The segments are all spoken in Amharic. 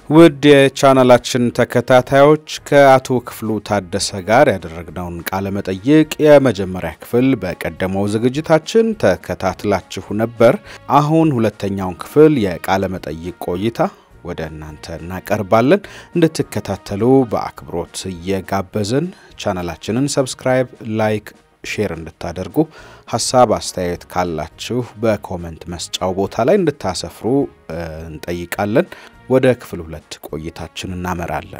ውድ የቻናላችን ተከታታዮች ከአቶ ክፍሉ ታደሰ ጋር ያደረግነውን ቃለ መጠይቅ የመጀመሪያ ክፍል በቀደመው ዝግጅታችን ተከታትላችሁ ነበር። አሁን ሁለተኛውን ክፍል የቃለ መጠይቅ ቆይታ ወደ እናንተ እናቀርባለን። እንድትከታተሉ በአክብሮት እየጋበዝን ቻናላችንን ሰብስክራይብ፣ ላይክ፣ ሼር እንድታደርጉ ሐሳብ አስተያየት ካላችሁ በኮሜንት መስጫው ቦታ ላይ እንድታሰፍሩ እንጠይቃለን። ወደ ክፍል 2 ቆይታችን እናመራለን።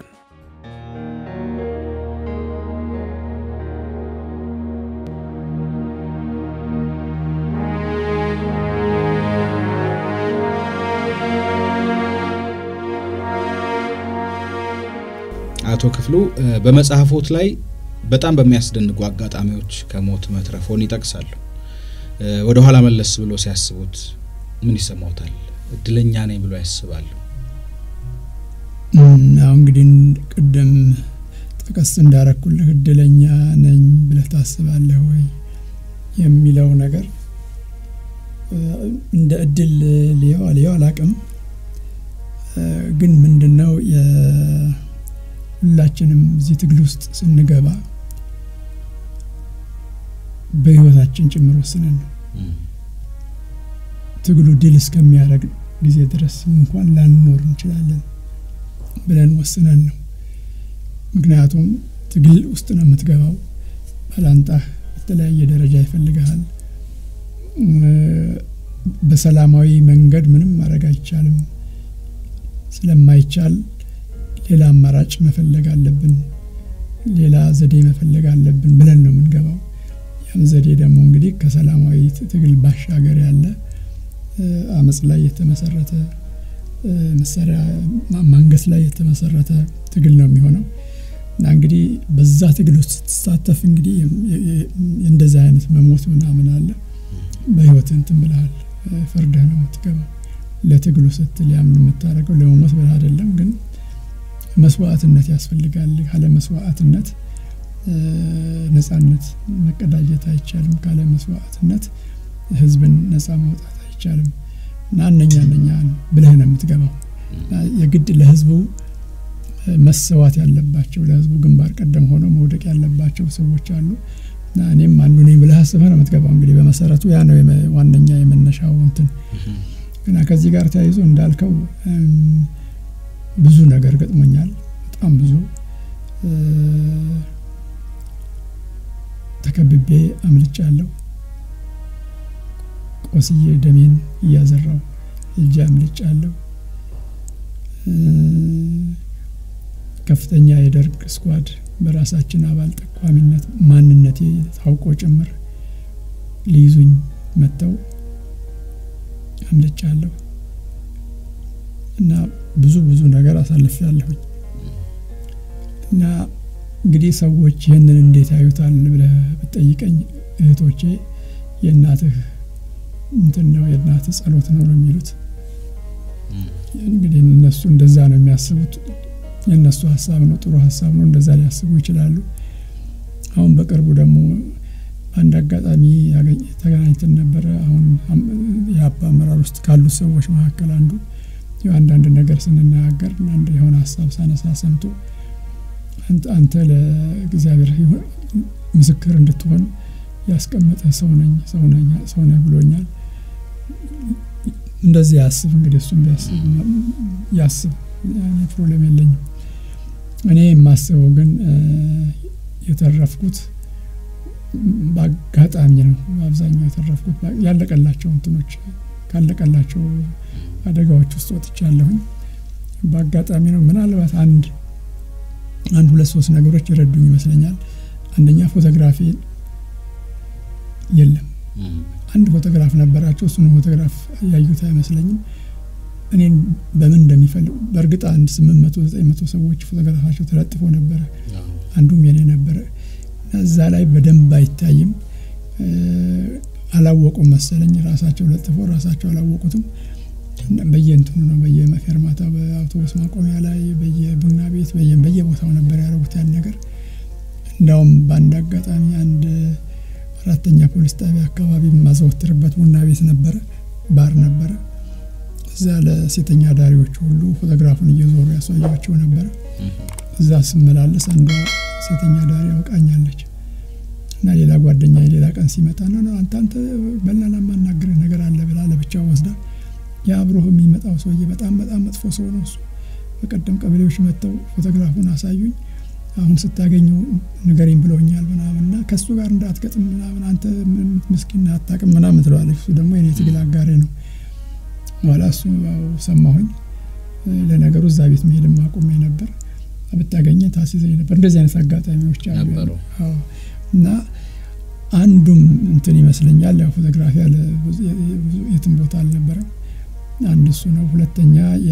አቶ ክፍሉ በመጽሐፎት ላይ በጣም በሚያስደንቁ አጋጣሚዎች ከሞት መትረፎን ይጠቅሳሉ። ወደ ኋላ መለስ ብሎ ሲያስቡት ምን ይሰማውታል? እድለኛ ነኝ ብሎ ያስባሉ? እንግዲህ ቀደም ተከስ እንዳረኩልህ እድለኛ ነኝ ብለህ ታስባለህ ወይ የሚለው ነገር እንደ እድል ሊያው አላቅም። ግን ምንድነው ሁላችንም እዚህ ትግል ውስጥ ስንገባ በህይወታችን ጭምር ወስነን ነው ትግሉ ድል እስከሚያደርግ ጊዜ ድረስ እንኳን ላንኖር እንችላለን ብለን ወስነን ነው። ምክንያቱም ትግል ውስጥ ነው የምትገባው። ባላንጣህ በተለያየ ደረጃ ይፈልጋል። በሰላማዊ መንገድ ምንም ማድረግ አይቻልም። ስለማይቻል ሌላ አማራጭ መፈለግ አለብን፣ ሌላ ዘዴ መፈለግ አለብን ብለን ነው የምንገባው። ያን ዘዴ ደግሞ እንግዲህ ከሰላማዊ ትግል ባሻገር ያለ አመጽ ላይ የተመሰረተ መሳሪያ ማንገስ ላይ የተመሰረተ ትግል ነው የሚሆነው። እና እንግዲህ በዛ ትግል ውስጥ ተሳተፍ እንግዲህ እንደዛ አይነት መሞት ምናምን አለ። በህይወት እንትን ብለሃል ፈርደህ ነው የምትገባው። ለትግሉ ስትል ያምን የምታረገው ለመሞት ብለህ አይደለም፣ ግን መስዋዕትነት ያስፈልጋል። ካለ መስዋዕትነት ነፃነት መቀዳጀት አይቻልም። ካለ መስዋዕትነት ህዝብን ነፃ ማውጣት አይቻልም። ናነኛ ብለህ ነው የምትገባው። የግድ ለህዝቡ መስዋዕት ያለባቸው ለህዝቡ ግንባር ቀደም ሆነው መውደቅ ያለባቸው ሰዎች አሉ። እና እኔም አንዱ ነኝ ብለህ አስበህ ነው የምትገባው። እንግዲህ በመሰረቱ ያ ነው ዋነኛ የመነሻው እንትን። እና ከዚህ ጋር ተያይዞ እንዳልከው ብዙ ነገር ገጥሞኛል። በጣም ብዙ ተከብቤ አምልጫለሁ። ቆስዬ ደሜን ያዘራው እጄ አምልጫለሁ። ከፍተኛ የደርግ ስኳድ በራሳችን አባል ተቋሚነት ማንነቴ ታውቆ ጭምር ሊይዙኝ መተው አምልጫለሁ። እና ብዙ ነገር አሳልፌያለሁ። እና እንግዲህ ሰዎች ይሄንን እንዴት ያዩታል ብለህ ብትጠይቀኝ እህቶቼ የእናትህ እንትን ነው የእናትህ ጸሎት ነው የሚሉት። እንግዲህ እነሱ እንደዛ ነው የሚያስቡት። የነሱ ሐሳብ ነው፣ ጥሩ ሐሳብ ነው፣ እንደዛ ሊያስቡ ይችላሉ። አሁን በቅርቡ ደግሞ አንድ አጋጣሚ ተገናኝተን ነበር። አሁን የአባ አመራር ውስጥ ካሉ ሰዎች መካከል አንዱ አንዳንድ ነገር ስንናገር አንድ የሆነ ሐሳብ ሳነሳ ሰምቶ አንተ ለእግዚአብሔር ምስክር እንድትሆን ያስቀመጠ ሰው ነኝ ብሎኛል። እንደዚህ ያስብ እንግዲህ እሱም ያስብ ፕሮብሌም የለኝም። እኔ የማስበው ግን የተረፍኩት በአጋጣሚ ነው። አብዛኛው የተረፍኩት ያለቀላቸው እንትኖች ካለቀላቸው አደጋዎች ውስጥ ወጥቻለሁ። በአጋጣሚ ነው። ምናልባት አንድ ሁለት ሶስት ነገሮች ይረዱኝ ይመስለኛል። አንደኛ ፎቶግራፊ የለም። አንድ ፎቶግራፍ ነበራቸው። እሱን ፎቶግራፍ ያዩት አይመስለኝም። እኔን በምን እንደሚፈልጉ በእርግጥ አንድ 800-900 ሰዎች ፎቶግራፋቸው ተለጥፎ ነበር። አንዱም የኔ ነበር። እዛ ላይ በደንብ አይታይም። አላወቁም መሰለኝ። ራሳቸው ለጥፎ ራሳቸው አላወቁትም። በየእንትኑ ነው በየመፈርማታ በአውቶቡስ ማቆሚያ ላይ በየቡና ቤት በየቦታው ነበር ያደረጉት ያን ነገር። እንዳውም ባንድ አጋጣሚ አንድ አራተኛ ፖሊስ ጣቢያ አካባቢ ማዘወትርበት ቡና ቤት ነበር፣ ባር ነበር። እዛ ለሴተኛ ዳሪዎች ሁሉ ፎቶግራፉን እየዞሩ ያሳያቸው ነበር እዛ ስመላለስ አንዷ ሴተኛ ዳሪ አውቃኛለች እና ሌላ ጓደኛ ሌላ ቀን ሲመጣ ነው አንተ በላላ ማናገር ነገር አለ ብላ ለብቻው ወስዳ ያብሮህ የሚመጣው ሰውዬ በጣም መጥፎ ሰው ነው እሱ በቀደም ቀበሌዎች መጥተው ፎቶግራፉን አሳዩኝ አሁን ስታገኘው ነገርኝ ብለውኛል ምናምንና ከሱ ጋር እንዳትገጥም ምናምን አንተ ምስኪን አታውቅም ምናምን ትላለች እሱ ደግሞ የኔ ትግል አጋሬ ነው ወላሱ ሰማሁኝ ለነገሩ እዛ ቤት መሄድም አቁሜ ነበር አብታገኘ ታስይዘኝ ነበር እንደዚህ አይነት አጋጣሚዎች አሉ አዎ እና አንዱም እንትን ይመስለኛል ያው ፎቶግራፊ ያለ የትም ቦታ አልነበረ አንድ እሱ ነው ሁለተኛ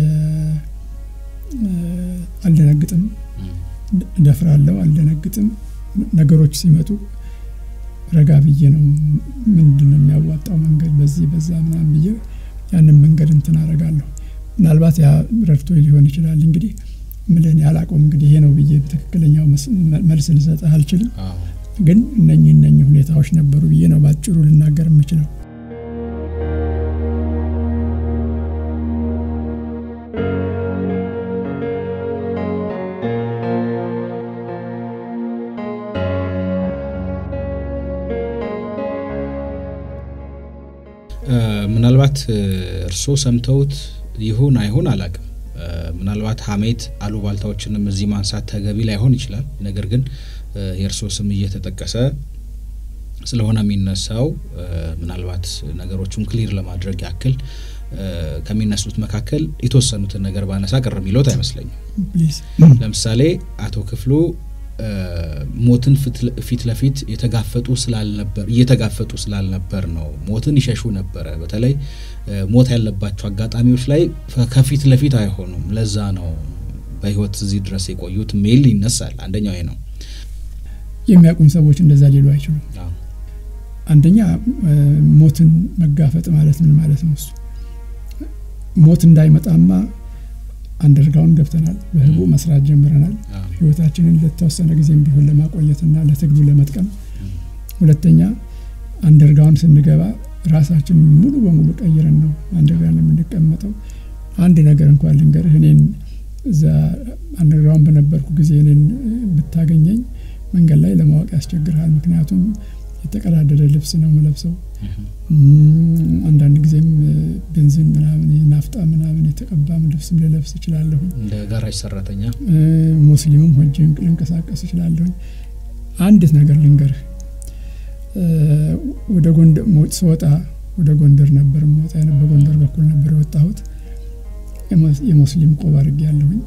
አልደነግጥም ደፍራለሁ አልደነግጥም ነገሮች ሲመጡ ረጋ ብዬ ነው ምንድነው የሚያዋጣው መንገድ በዚህ በዛ ምናምን ብዬ ያንን መንገድ እንትን አረጋለሁ ምናልባት ያ ረድቶ ሊሆን ይችላል እንግዲህ ምለን ያላቆም እንግዲህ ይሄ ነው ብዬ በትክክለኛው መልስ ልሰጥ አልችልም ግን እነኚህ ሁኔታዎች ነበሩ ብዬ ነው ባጭሩ ልናገር የምችለው ምናልባት እርሶ ሰምተውት ይሁን አይሁን አላቅም ምናልባት ሐሜት አሉባልታዎችንም እዚህ ማንሳት ተገቢ ላይሆን ይችላል ነገር ግን የእርሶ ስም እየተጠቀሰ ስለሆነ የሚነሳው ምናልባት ነገሮችን ክሊር ለማድረግ ያክል ከሚነሱት መካከል የተወሰኑትን ነገር ባነሳ ቀርም ይሎት አይመስለኝም ለምሳሌ አቶ ክፍሉ ሞትን ፊት ለፊት እየተጋፈጡ ስላልነበር ነው ሞትን ይሸሹ ነበር በተለይ ሞት ያለባቸው አጋጣሚዎች ላይ ከፊት ለፊት አይሆኑም ለዛ ነው በህይወት እዚህ ድረስ የቆዩት ሜል ይነሳል አንደኛው ነው የሚያቁን ሰዎች እንደዛ ሊሉ አይችሉም አንደኛ ሞትን መጋፈጥ ማለት ምን ማለት ነው እሱ ሞት እንዳይመጣማ አንደርጋውን ገብተናል በህቡ መስራት ጀምረናል ህይወታችንን ለተወሰነ ጊዜም ቢሆን ለማቆየትና ለትግሉ ለመጥቀም ሁለተኛ አንደርጋውን ስንገባ ራሳችን ሙሉ በሙሉ ቀይረን ነው አንደርጋውን የምንቀመጠው አንድ ነገር እንኳን ልንገርህ እኔን እዛ አንደርጋውን በነበርኩ ጊዜ እኔን ብታገኘኝ መንገድ ላይ ለማወቅ ያስቸግራል ምክንያቱም የተቀዳደደ ልብስ ነው መለብሰው አንዳንድ ጊዜም ቤንዚን ምናምን ናፍጣ ምናምን የተቀባም ልብስም ለለብስ ይችላል እንደ ጋራጅ ሰራተኛ ሙስሊምም ሆኜ እንቀሳቀስ ይችላል አንድ ነገር ልንገርህ ወደ ጎንደር ወጣ ወደ ጎንደር ነበር ሞታ የነበረ በጎንደር በኩል ነበር ወጣሁት የሙስሊም ቆብ አድርጌያለሁኝ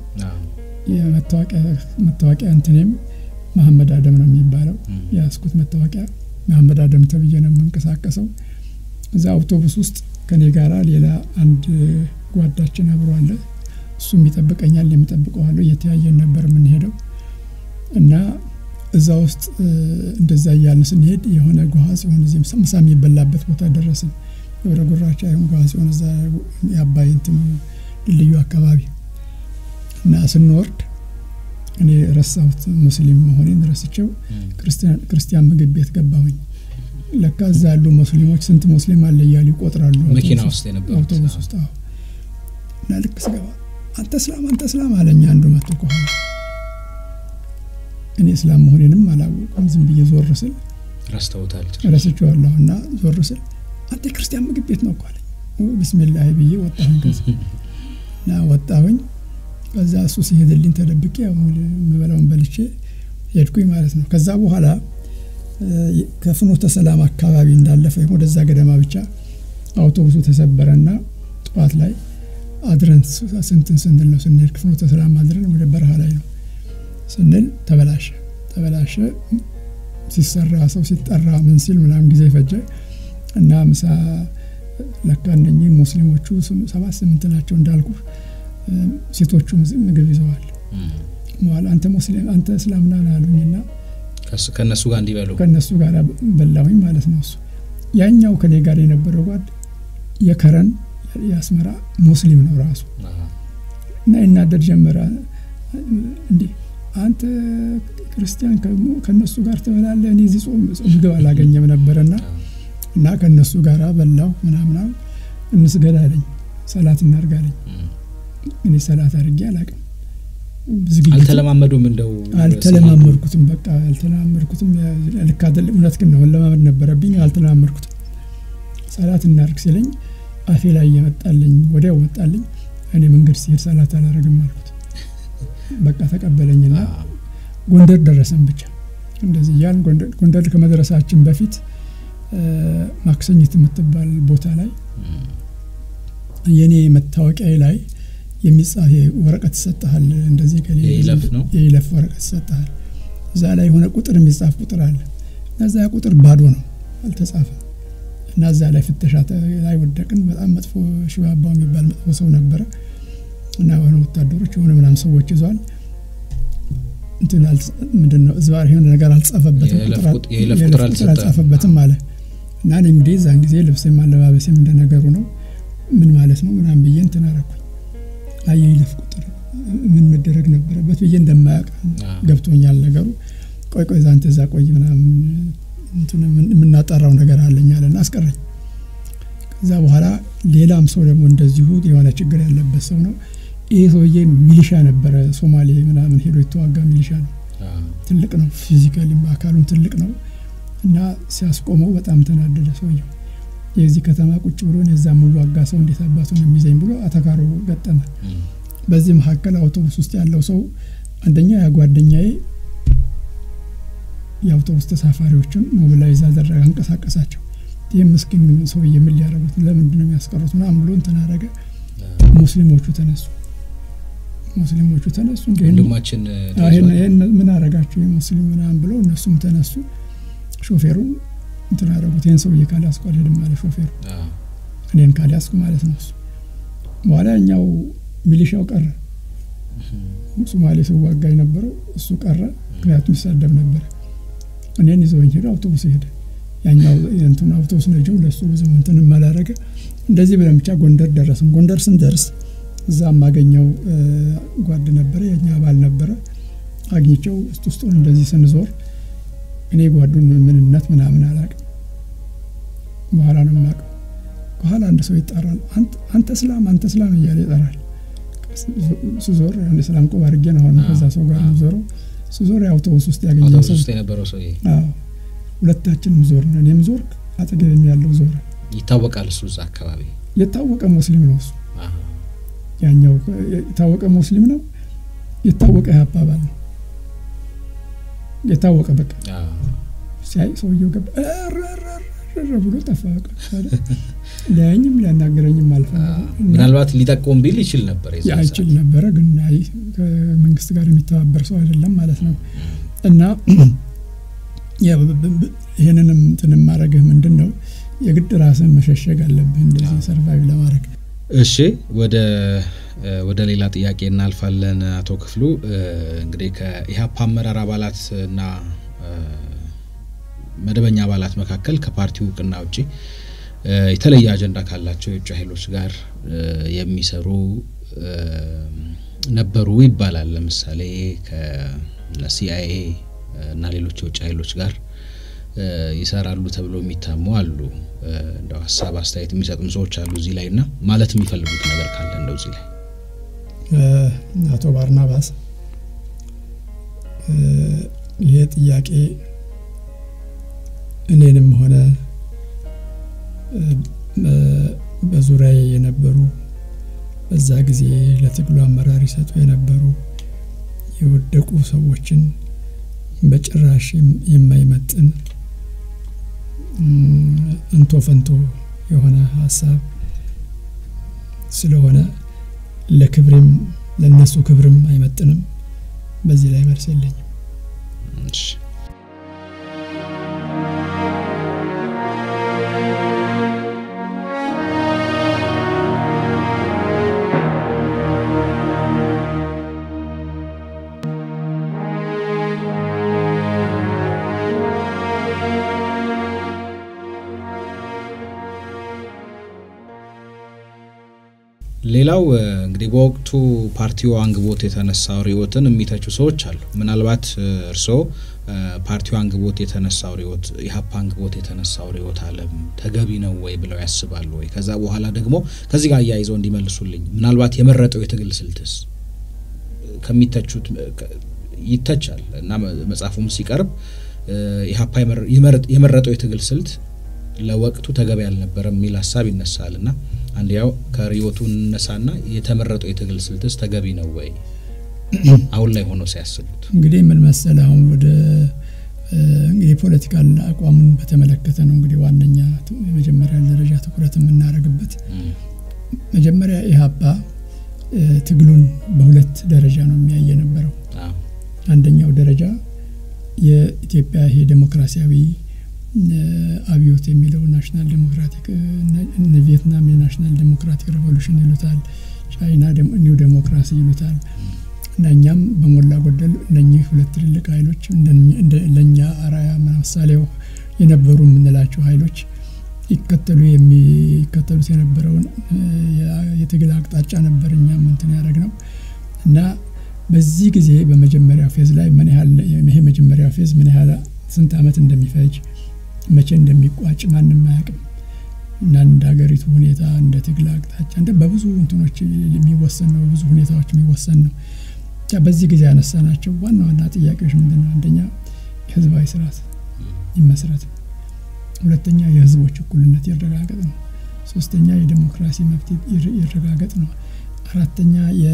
የመታወቂያ እንትኔም መሐመድ አደም ነው የሚባለው ያስኩት መታወቂያ መሐመድ አደም ተብዬ ነው መንቀሳቀሰው እዛ አውቶቡስ ውስጥ ከኔ ጋራ ሌላ አንድ ጓዳችን አብሮ አለ እሱም ይጠብቀኛል የሚጠብቀዋለሁ የተያየን ነበር ምን ሄደው እና እዛ ውስጥ እንደዛ ያልን ስንሄድ የሆነ ጓዝ የሆነ እዚህም ሰምሳም ይበላበት ቦታ ደረስን ወደ ጉራቻ የሆነ ጓዝ የሆነ እዛ ያባይ እንትን ልዩ አካባቢ እና ስንወርድ እኔ ረሳሁት ሙስሊም መሆኔን ረስቼው ክርስቲያን ምግብ ቤት ገባሁኝ ለካ እዛ ያሉ ሙስሊሞች ስንት ሙስሊም አለ እያሉ ይቆጥራሉ መኪና ውስጥ የነበረው አውቶቡስ ውስጥ እና ልክ ስገባ አንተ እስላም አለኝ አንዱ መጥቶ ከሆነ እኔ እስላም መሆኔንም አላወቅኩም ዝም ብዬ ዞር ስል ረስቼዋለሁና ዞር ስል አንተ ክርስቲያን ምግብ ቤት ነው አለኝ ቢስሚላህ ብዬ ወጣሁኝ ከዛ እሱ ሲሄድልኝ ተደብቄ መበላውን በልቼ ሄድኩኝ ማለት ነው ከዛ በኋላ ከፍኖተ ሰላም አካባቢ እንዳለፈ ወደዛ ገደማ ብቻ አውቶቡሱ ተሰበረና ጧት ላይ አድረን ስንል ነው ስንሄድ ፍኖተ ሰላም አድረን ወደ በረሃ ላይ ነው ስንል ተበላሸ ሲሰራ ሰው ሲጠራ ምን ሲል ምናምን ጊዜ ፈጀ እና ምሳ ለካነኝ ሙስሊሞቹ 7-8 ናቸው እንዳልኩ ሴቶቹ ምግብ ይዘዋል ማለት አንተ ሙስሊም አንተ እስላምና አሉኝና ከነሱ ጋር እንዲበሉ ከነሱ ጋር በላሁኝ ማለት ነው እሱ ያኛው ከኔ ጋር የነበረው ጓድ የከረን ያስመራ ሙስሊም ነው ራሱ እና እናደድ ጀመረ እንዴ አንተ ክርስቲያን ከነሱ ጋር ተበላለህ እኔ እዚህ ጾም ምግብ አላገኘም ነበርና እና ከነሱ ጋር በላው ምናምን እንስገዳለኝ ሰላት እናርጋለኝ እኔ ሰላት አድርጌ አላቅም አልተለማመዱም እንደው አልተለማመድኩትም በቃ አልተለማመድኩትም ልክ አይደለም እውነት ግን ነው ለማመድ ነበረብኝ አልተለማመድኩትም ሰላት እናርግ ሲለኝ አፌ ላይ የመጣልኝ ወዲያው ወጣልኝ እኔ መንገድ ሲሄድ ሰላት አላረግም አልኩት በቃ ተቀበለኝና ጎንደር ደረሰን ብቻ እንደዚህ ያን ጎንደር ከመድረሳችን በፊት ማክሰኝት የምትባል ቦታ ላይ የኔ መታወቂያ ላይ የሚጻፍ ወረቀት ተሰጣል እንደዚህ የይለፍ ወረቀት ተሰጣል እዛ ላይ ሆነ ቁጥር የሚጻፍ ቁጥር አለ እዛ ቁጥር ባዶ ነው አልተጻፈም እና እዛ ላይ ፍተሻ ላይ ወደቅን በጣም መጥፎ ሽባባው የሚባል መጥፎ ሰው ነበር እና ወነ ወታደሮች ሆነ ምናምን ሰዎች ይዟል እንትን ምንድነው እዛው ይሄን ነገር አልጻፈበትም የይለፍ ቁጥር አልጻፈበትም ማለት እና እኔ እንግዲህ ዛን ጊዜ ልብሴም አለባበሴም እንደነገሩ ነው ምን ማለት ነው ምናምን ብዬ እንትን አረኩኝ የይለፍ ቁጥር ምን መደረግ ነበረበት ብዬ እንደማያውቅ ገብቶኛል ነገሩ ቆይ ዛንተ እዛ ቆይ ምናምን እንትን ምናጣራው ነገር አለኝ አለና አስቀረኝ ከዛ በኋላ ሌላም ሰው ደግሞ እንደዚሁ የሆነ ችግር ያለበት ሰው ነው ይሄ ሰውዬ ሚሊሻ ነበር ሶማሌ ምናምን ሄዶ የተዋጋ ሚሊሻ ነው ትልቅ ነው ፊዚካሊ አካሉን ትልቅ ነው እና ሲያስቆመው በጣም ተናደደ ሰውዬው የዚህ ከተማ ቁጭ ብሎ የዛም ዋጋ ሰው እንዴት አባቱ ነው የሚዘኝ ብሎ አተካሮ ገጠመ በዚህ መሐከል አውቶቡስ ውስጥ ያለው ሰው አንደኛ ያጓደኛዬ የአውቶቡስ ተሳፋሪዎችን ሞቢላይዝ አደረገ አንቀሳቀሳቸው ይሄም ምስኪን ሰው የምን ሊያረጉት ለምንድን ነው የሚያስቀሩት ምናምን ብሎ ተናረገ ሙስሊሞቹ ተነሱ እንደማችን ምን አረጋችሁ የሙስሊም ምናምን ብሎ እነሱም ተነሱ ሾፌሩን እንትን አረጉት ይሄን ሰው የካላስኩ አይደለም ማለት ሾፌሩ እኔን ካላስኩ ማለት ነው በኋላኛው ሚሊሻው ቀረ ሶማሌ ሰው ዋጋይ ነበረው እሱ ቀረ ምክንያቱም ይሳደብ ነበር እኔን ይዘውኝ ሄደ አውቶቡስ ሄደ ያኛው እንትን አውቶቡስ ነው ለሱ ብዙም እንትን ማላረገ እንደዚህ ብለን ብቻ ጎንደር ደረስን ጎንደር ስንደርስ እዛም ማገኘው ጓድ ነበር የኛ አባል ነበር አግኝቸው ውስጡን እንደዚህ ስንዞር እኔ ጓዱን ምንነት ምናምን አላውቅም በኋላ ነው የማውቀው በኋላ አንድ ሰው ይጣራል አንተ እስላም እያለ ይጣራል ሱዞር አንድ እስላም ቆብ አድርጌ ነው አሁን ከዛ ሰው ጋር ዞረው ሱዞር አውቶቡስ ውስጥ ያገኘው ሰው የነበረው ሰው ሁለታችንም ዞርና እኔም ዞርክ አጠገቤም ያለው ዞር ይታወቃል እሱ እዛ አካባቢ የታወቀ ሙስሊም ነው እሱ ያኛው የታወቀ ሙስሊም ነው የታወቀ ያባባል ነው የታወቀ በቃ ሲያይ ሰውየው ገባ ብሎ ተፋቀ ለኛም ሊያናገረኝም አልፈለገም ምናልባት ሊጠቆም ቢል ይችል ነበር ይችል ነበር ግን አይ ከመንግስት ጋር የሚተባበር ሰው አይደለም ማለት ነው እና ይሄንንም እንትን ማረግህ ምንድነው የግድ ራስን መሸሸግ አለብህ እንደዚህ ሰርቫይቭ ለማድረግ እሺ ወደ ሌላ ጥያቄ እናልፋለን አቶ ክፍሉ እንግዲህ ከኢሃፓ አመራር አባላት እና መደበኛ አባላት መካከል ከፓርቲው ቅና ውጪ የተለየ አጀንዳ ካላቸው የውጭ ኃይሎች ጋር የሚሰሩ ነበሩ ይባላል ለምሳሌ ከሲአይኤ እና ሌሎች የውጭ ኃይሎች ጋር ይሰራሉ ተብሎ የሚታሙ አሉ እንደው ሐሳብ አስተያየት የሚሰጡም ሰዎች አሉ እዚህ ላይና ማለት የሚፈልጉት ነገር ካለ እንደው እዚህ ላይ አቶ ባርናባስ ይሄ ጥያቄ እኔንም ሆነ በዙሪያዬ የነበሩ በዛ ጊዜ ለትግሉ አመራር ይሰጡ የነበሩ የወደቁ ሰዎችን በጭራሽ የማይመጥን እንቶ ፈንቶ የሆነ ሐሳብ ስለሆነ ለክብርም ለነሱ ክብርም አይመጥንም በዚህ ላይ መልስ የለኝም እሺ ሌላው እንግዲህ በወቅቱ ፓርቲው አንግቦት የተነሳው ሪዮትን የሚተቹ ሰዎች አሉ ምናልባት እርሶ ፓርቲው አንግቦት የተነሳው ሪዮት ኢሃፓ አንግቦት የተነሳው ሪዮት ዓለም ተገቢ ነው ወይ ብለው ያስባሉ ወይ ከዛ በኋላ ደግሞ ከዚህ ጋር ያይዘው እንዲመልሱልኝ ምናልባት የመረጠው የትግል ስልትስ ከሚተቹት ይተቻል እና መጻፉም ሲቀርብ ኢሃፓ የመረጠው የትግል ስልት ለወቅቱ ተገቢ ያልነበረ ሚል ሐሳብ ይነሳልና አንድ ያው ከሪዮቱ ነሳና የተመረጠው የትግል ስልትስ ተገቢ ነው ወይ አሁን ላይ ሆኖ ሲያስቡት እንግዲህ ምን መሰለ አሁን ወደ እንግዲህ ፖለቲካል አቋሙን በተመለከተ ነው እንግዲህ ዋነኛ የመጀመሪያ ደረጃ ትኩረት የምናደርግበት መጀመሪያ ኢሃፓ ትግሉን በሁለት ደረጃ ነው የሚያየ ነበረው አንደኛው ደረጃ የኢትዮጵያ ዴሞክራሲያዊ አብዮት የሚለው ናሽናል ዴሞክራቲክ ቪየትናም ናሽናል ዴሞክራቲክ ሪቮሉሽን ይሉታል ቻይና ኒው ዴሞክራሲ ይሉታል እናኛም በሞላ ጎደል እነኚህ ሁለት ትልልቅ ኃይሎች ለኛ አራያ ምሳሌው የነበሩ ምንላቸው ኃይሎች ይከተሉት የነበረውን የትግል አቅጣጫ ነበርኛም እንትን ያደረግነው እና በዚህ ጊዜ በመጀመሪያ ፌዝ ላይ ምን ያህል ይሄ መጀመሪያ ፌዝ ምን ያህል ስንት አመት እንደሚፈጅ መቼ እንደሚቋጭ ማንንም አያውቅም እና እንደ ሀገሪቱ ሁኔታ እንደ ትግል አቅጣጫ እንደ በብዙ እንትኖች የሚወሰን ነው በብዙ ሁኔታዎች የሚወሰን ነው በዚህ ጊዜ ያነሳናቸው ዋና ዋና ጥያቄዎች ምንድነው አንደኛ የህዝባዊ ስርዓት ይመስረት ነው ሁለተኛ የህዝቦች እኩልነት ይረጋገጥ ነው ሶስተኛ የዲሞክራሲ መብት ይረጋገጥ ነው አራተኛ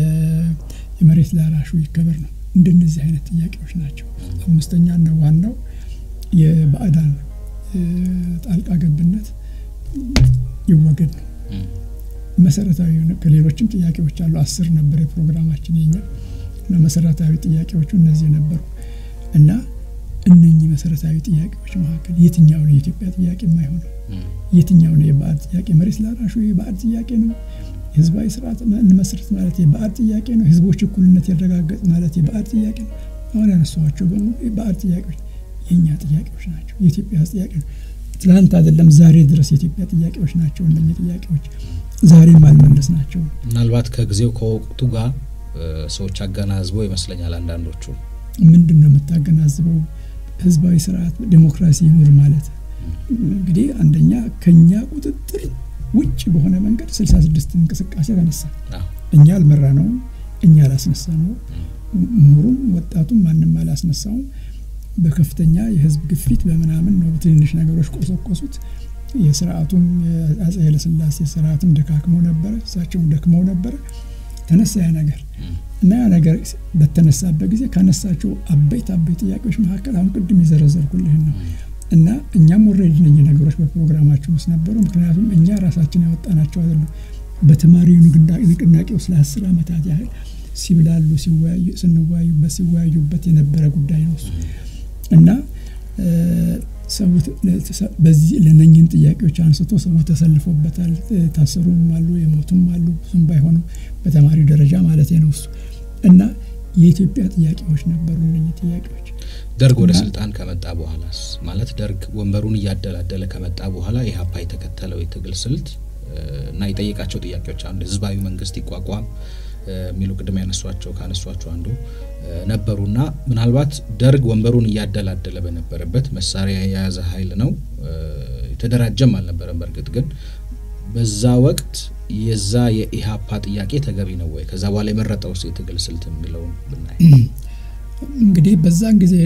የመሬት ላራሹ ይከበር ነው እንደነዚህ አይነት ጥያቄዎች ናቸው አምስተኛ ነው ዋናው የባዕዳን ጣልቃ ገብነት ይወገድ ነው መሰረታዊ ከሌሎችም ጥያቄዎች አሉ 10 ነበር የፕሮግራማችን የኛ እና መሰረታዊ ጥያቄዎቹ እነዚህ ነበሩ እና እነኚህ መሰረታዊ ጥያቄዎች መካከል የትኛው ነው የኢትዮጵያ ጥያቄ የማይሆነው የትኛው ነው የባዕድ ጥያቄ መሬት ላራሹ የባዕድ ጥያቄ ነው ህዝባዊ ስርዓት እንመስረት ማለት የባዕድ ጥያቄ ነው ህዝቦች እኩልነት ይረጋገጥ ማለት የባዕድ ጥያቄ ነው አሁን ያነሳዋቸው በሙሉ የባዕድ ጥያቄዎች የኛ ጥያቄዎች ናቸው የኢትዮጵያ ጥያቄ ነው ትላንት አይደለም ዛሬ ድረስ የኢትዮጵያ ጥያቄዎች ናቸው እነኚህ ጥያቄዎች ዛሬ ማልመለስ ናቸው ምናልባት ከጊዜው ከወቅቱ ጋር ሰዎች አገናዝበው ይመስለኛል አንዳንዶቹ ምንድነው መታገናዝበው ህዝባዊ ስርዓት ዲሞክራሲ ይኑር ማለት እንግዲህ አንደኛ ከኛ ቁጥጥር ውጭ በሆነ መንገድ 66 እንቅስቃሴ ተነሳ እኛ አልመራነው እኛ አላስነሳነው ምሁሩም ወጣቱም ማንንም አላስነሳው በከፍተኛ የህዝብ ግፊት በመናምን ነው ትንሽ ነገሮች ቆሰቆሱት የሥርዓቱም አፄ ኃይለ ሥላሴ ስርዓቱም ደካክሞ ነበር እሳቸውም ደክመው ነበር ተነሳ ያ ነገር እና ያ ነገር በተነሳበት ጊዜ ካነሳቸው አበይት ጥያቄዎች መካከል አሁን ቅድም ይዘረዘርኩልህ ነው እና እኛም ኦሬዲ ነኝ ነገሮች በፕሮግራማችን ውስጥ ነበሩ ምክንያቱም እኛ ራሳችን ያወጣናቸው አይደለም በተማሪው ንቅናቄው ስለ 10 አመታት ያህል ሲብላሉ ሲወያዩበት የነበረ ጉዳይ ነው እና ሰውት በዚህ ለነኝን ጥያቄዎች አንስቶ ሰው ተሰልፎበታል ታሰሩም አሉ የሞቱም አሉ ብዙም ባይሆኑ በተማሪ ደረጃ ማለት ነው እና የኢትዮጵያ ጥያቄዎች ነበሩ እነኚህ ጥያቄዎች ደርግ ወደ ስልጣን ከመጣ በኋላስ ማለት ደርግ ወንበሩን ያደላደለ ከመጣ በኋላ ኢሃፓ የተከተለው የትግል ስልት እና የጠየቃቸው ጥያቄዎች አንዱ ህዝባዊ መንግስት ይቋቋም ሚሉ ቅድም ያነሷቸው ካነሷቸው አንዱ ነበሩና ምናልባት ደርግ ወንበሩን ያደላደለ በነበረበት መሳሪያ የያዘ ኃይል ነው የተደራጀም አልነበረም በርግጥ ግን በዛ ወቅት የዛ የኢሃፓ ጥያቄ ተገቢ ነው ወይ ከዛ በኋላ የመረጠው የትግል ስልት የሚለው ብናይ እንግዲህ በዛን ጊዜ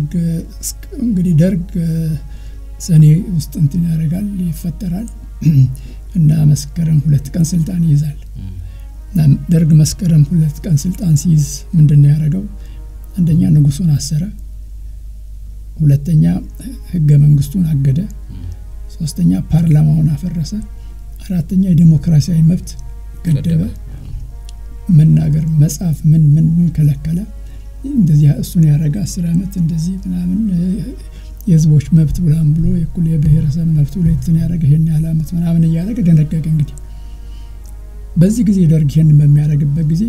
ደርግ ሰኔ ውስጥ እንትን ያደርጋል ይፈጠራል እና መስከረም 2 ቀን ስልጣን ይይዛል ደርግ መስከረም 2 ቀን ስልጣን ሲይዝ ምንድነው ያደረገው አንደኛ ንጉሱን አሰረ ሁለተኛ ህገ መንግስቱን አገደ ሶስተኛ ፓርላማውን አፈረሰ አራተኛ የዲሞክራሲያዊ መብት ገደበ መናገር መጻፍ ምን ከለከለ እንደዚህ እሱን ያረጋ 10 አመት እንደዚህ ምናምን የህዝቦች መብት ብሎ የኩል የብሔረሰብ መብት ብሎ ያረጋ ይሄን ያላመት ምናምን ያረጋ ደነገገ እንግዲህ በዚህ ጊዜ ደርግ ይሄን በሚያረግበት ጊዜ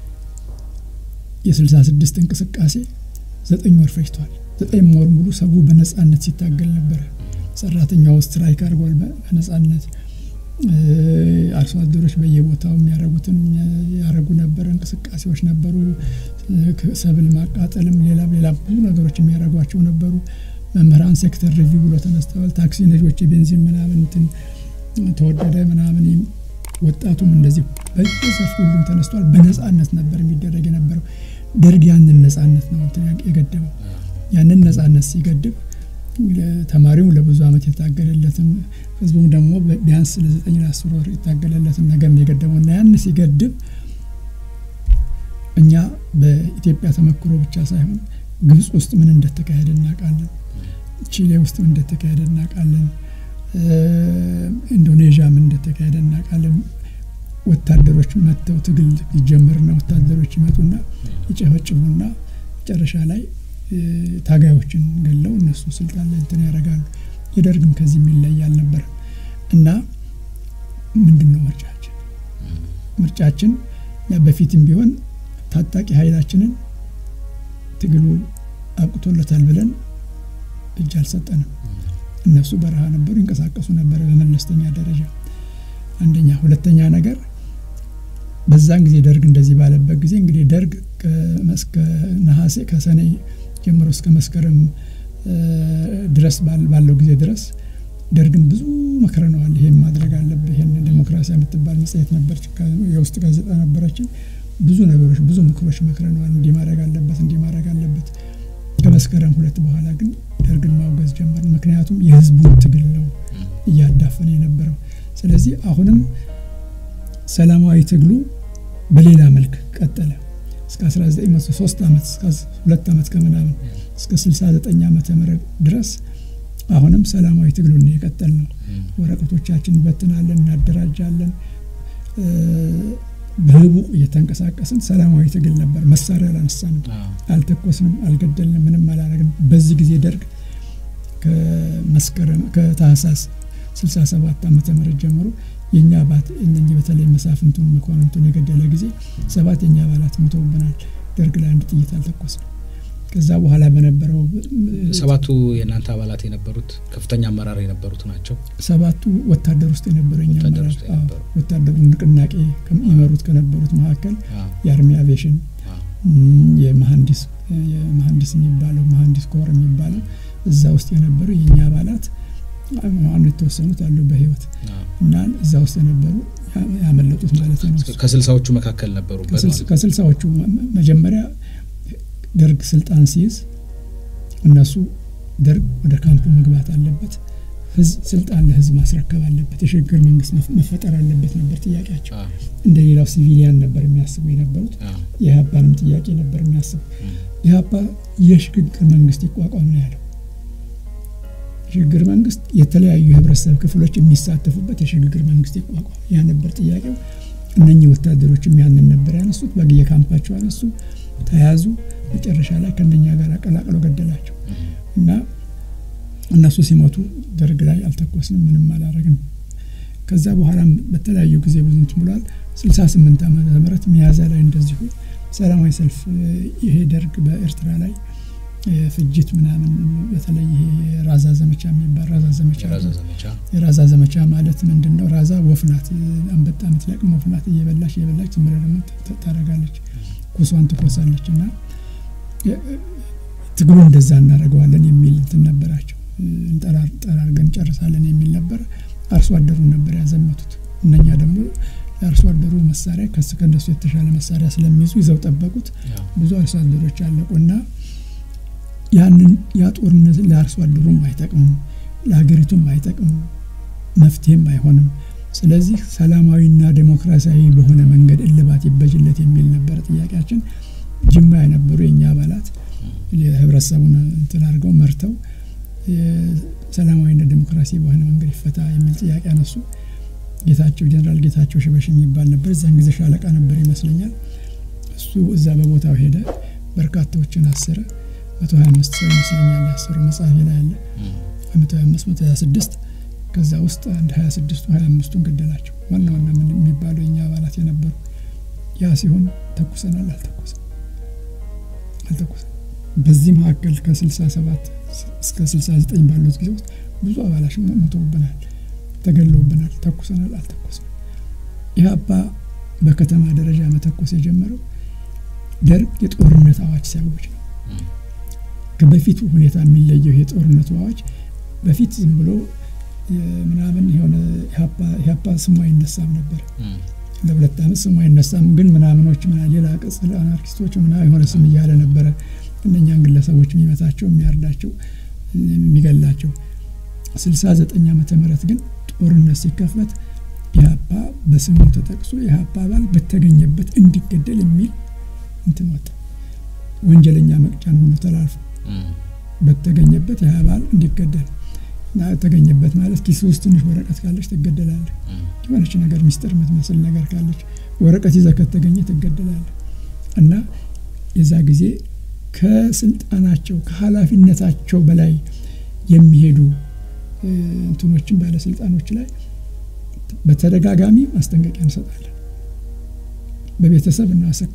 የ66 እንቅስቃሴ 9 ወር ፈጅቷል 9 ወር ሙሉ ሰው በነጻነት ሲታገል ነበር ሰራተኛው ስትራይክ አርጓል በነጻነት አርሶ አደሮች በየቦታው የሚያረጉትን ያረጉ ነበር እንቅስቃሴዎች ነበሩ ሰብል ማቃጠልም ሌላ ብዙ ነገሮች የሚያረጓቸው ነበሩ መምህራን ሴክተር ሪቪው ብሎ ተነስተዋል ታክሲ ነጆች ቤንዚን ምናምን እንትን ተወደደ ምናምን ወጣቱም እንደዚህ በየዘርፉ ሁሉም ተነስተዋል በነጻነት ነበር የሚደረግ የነበረው ደርግ ያንን ነጻነት ነው የገደበው ያንን ነጻነት ሲገድብ ተማሪው ለብዙ አመት የታገለለትን ህዝቡም ደግሞ ቢያንስ ለ9 ለ10 ወር የታገለለትን ነገር የገደበውና ያን ሲገድብ እኛ በኢትዮጵያ ተመክሮ ብቻ ሳይሆን ግብጽ ውስጥ ምን እንደተካሄደ እናውቃለን ቺሌ ውስጥ ምን እንደተካሄደ እናውቃለን ኢንዶኔዥያ ምን እንደተካሄደ እናውቃለን ወታደሮች መተው ትግል ይጀምርና ወታደሮች ይመጡና ይጨፈጭፉና መጨረሻ ላይ ታጋዮችን ገለው እነሱ ስልጣን ላይ እንትን ያረጋሉ የደርግም ከዚህ የሚለይ አልነበረም እና ምንድነው ምርጫችን በፊትም ቢሆን ታጣቂ ኃይላችንን ትግሉ አብቅቶለታል ብለን እጅ አልሰጠንም እነሱ በረሃ ነበሩ እንቀሳቀሱ ነበር በመለስተኛ ደረጃ አንደኛ ሁለተኛ ነገር በዛን ጊዜ ደርግ እንደዚህ ባለበት ጊዜ እንግዲህ ደርግ ነሐሴ ከሰኔ ጀምሮ እስከ መስከረም ድረስ ባለው ጊዜ ድረስ ደርግም ብዙ መከረናል ይሄን ማድረግ አለበት ይሄን ዲሞክራሲ የምትባል መጽሔት ነበርች የውስጥ ጋዜጣ ነበረችን ብዙ ነገሮች ብዙ ምክሮች መከረናል እንዲማረግ አለበት ከመስከረም 2 በኋላ ግን ደርግን ማውገዝ ጀመርን ምክንያቱም የህዝቡ ትግል ነው እያዳፈነ የነበረው ስለዚህ አሁንም ሰላማዊ ትግሉ በሌላ መልክ ቀጠለ እስከ 1903 አመት እስከ 2 አመት ከምናምን እስከ 69 ዓመተ ምህረት ድረስ አሁንም ሰላማዊ ትግሉን የቀጠልነው ወረቀቶቻችን በትናለን እናደራጃለን በህቡ እየተንቀሳቀስን ሰላማዊ ትግል ነበር መሳሪያ አላነሳንም አልተኮስንም አልገደልንም ምንም አላረግንም በዚህ ጊዜ ደርግ ከታህሳስ 67 ዓመተ ምህረት ጀምሮ የኛ አባት እነኚህ በተለይ መሳፍንቱን መኳንንቱን የገደለ ጊዜ 7 የኛ አባላት ሞተውብናል ደርግ ላይ አንድ ጥይት አልተኮስንም ከዛ በኋላ በነበረው 7ቱ የናንተ አባላት የነበሩት ከፍተኛ አመራር የነበሩት ናቸው 7ቱ ወታደር ውስጥ የነበረኛ አመራር ወታደሩ ንቅናቄ ከመሩት ከነበሩት መካከል የአርሚ አቪዬሽን የመሐንዲስ የሚባለው መሐንዲስ ኮር የሚባለው እዛ ውስጥ የነበሩ የኛ አባላት አሁን የተወሰኑት አሉ በህይወት እና እዛ ውስጥ የነበሩ ያመለጡት ማለት ነው ከ60ዎቹ መካከል ነበሩበት ከ60ዎቹ መጀመሪያ ደርግ ስልጣን ሲይዝ እነሱ ደርግ ወደ ካምፑ መግባት አለበት ህዝብ ስልጣን ለህዝብ ማስረከብ አለበት የሽግግር መንግስት መፈጠር አለበት ነበር ጥያቄያቸው እንደሌላው ሲቪሊያን ነበር የሚያስቡ የነበሩት የኢህአፓንም ጥያቄ ነበር የሚያስቡ ኢህአፓ የሽግግር መንግስት ይቋቋም ነው ያለው የሽግግር መንግስት የተለያዩ ህብረተሰብ ክፍሎች የሚሳተፉበት የሽግግር መንግስት ይቋቋም ያ ነበር ጥያቄው እነኚህ ወታደሮች የሚያንን ነበር ያነሱት በየካምፓቸው አነሱ ተያዙ መጨረሻ ላይ ከነኛ ጋር አቀላቅለው ገደላቸው እና እነሱ ሲሞቱ ደርግ ላይ አልተኮስንም ምንም አላረግንም ከዛ በኋላ በተለያዩ ጊዜ ብዙ እንትምሏል 68 ዓመተ ምህረት ሚያዝያ ላይ እንደዚሁ ሰላማዊ ሰልፍ ይሄ ደርግ በኤርትራ ላይ ፍጅት ምናምን በተለይ ይሄ ራዛ ዘመቻ የሚባል ራዛ ዘመቻ ማለት ምንድነው ራዛ ወፍናት አንበጣ ምትለቅም ወፍናት እየበላች ዝምረ ደግሞ ታረጋለች ኩሷን ትኮሳለችና ትግሉ እንደዛ እናረጋዋለን የሚል እንትን ነበራቸው እንጠራርገን ጨርሳለን የሚል ነበር አርሶ አደሩ ነበር ያዘመቱት እነኛ ደግሞ አርሶ አደሩ መሳሪያ ከነሱ የተሻለ መሳሪያ ስለሚይዙ ይዘው ጠበቁት ብዙ አርሶ አደሮች አለቁና ያንን ያጦርነት ለአርሶ አደሩም አይጠቅምም ለሀገሪቱም አይጠቅምም መፍትሄም አይሆንም ስለዚህ ሰላማዊና ዲሞክራሲያዊ በሆነ መንገድ እልባት ይበጅለት የሚል ነበር ጥያቄያችን ጅማ የነበሩ የኛ አባላት የህብረተሰቡን እንትን አድርገው መርተው ሰላማዊና ዲሞክራሲ በሆነ መንገድ ይፈታ የሚል ጥያቄ አነሱ ጌታቸው ጀነራል ጌታቸው ሽበሽ የሚባል ነበር እዛን ጊዜ ሻለቃ ነበር ይመስለኛል እሱ እዛ በቦታው ሄደ በርካታዎችን አሰረ 125 ሰው ይመስለኛል ያሰሩ መጻፍ ላይ ያለ 126 ከዛ ውስጥ አንድ 26-25ቱን ገደላቸው ዋና ምን የሚባለው የኛ አባላት የነበሩ ያ ሲሆን ተኩሰናል አልተኩሰን በዚህ መካከል ከ67 እስከ 69 ባሉት ጊዜ ውስጥ ብዙ አባላት ሞተውብናል ተገለውብናል ተኩሰናል አልተኩሰናል ኢህአፓ በከተማ ደረጃ መተኮስ የጀመረው ደርግ የጦርነት አዋጅ ሲያውጅ ነው ከበፊቱ ሁኔታ የሚለየው የጦርነት አዋጅ በፊት ዝም ብሎ ምናምን የሆነ ኢህአፓ ስሙ አይነሳም ነበር ለሁለት ዓመት ስሙ አይነሳም ግን ምናምኖች ሌላ ቅጽል አናርኪስቶች ምናምን የሆነ ስም እያለ ነበር እነኛን ግለሰቦች የሚመታቸው የሚያርዳቸው የሚገላቸው 69 ዓመተ ምህረት ግን ጦርነት ሲከፈት ኢህአፓ በስሙ ተጠቅሶ ኢህአፓ አባል በተገኘበት እንዲገደል የሚል እንትን ወጣ ወንጀለኛ መቅጫን ሁሉ ተላልፎ በተገኘበት ኢህአባል እንዲገደል ና ተገኘበት ማለት ኪስ ውስጥ ትንሽ ወረቀት ካለች ትገደላለህ የሆነች ነገር ሚስጥር የምትመስል ነገር ካለች ወረቀት ይዘህ ከተገኘ ትገደላለህ እና የዛ ጊዜ ከስልጣናቸው ከኃላፊነታቸው በላይ የሚሄዱ እንትኖችን ባለስልጣኖች ላይ በተደጋጋሚ ማስጠንቀቂያ እንሰጣለን በቤተሰብ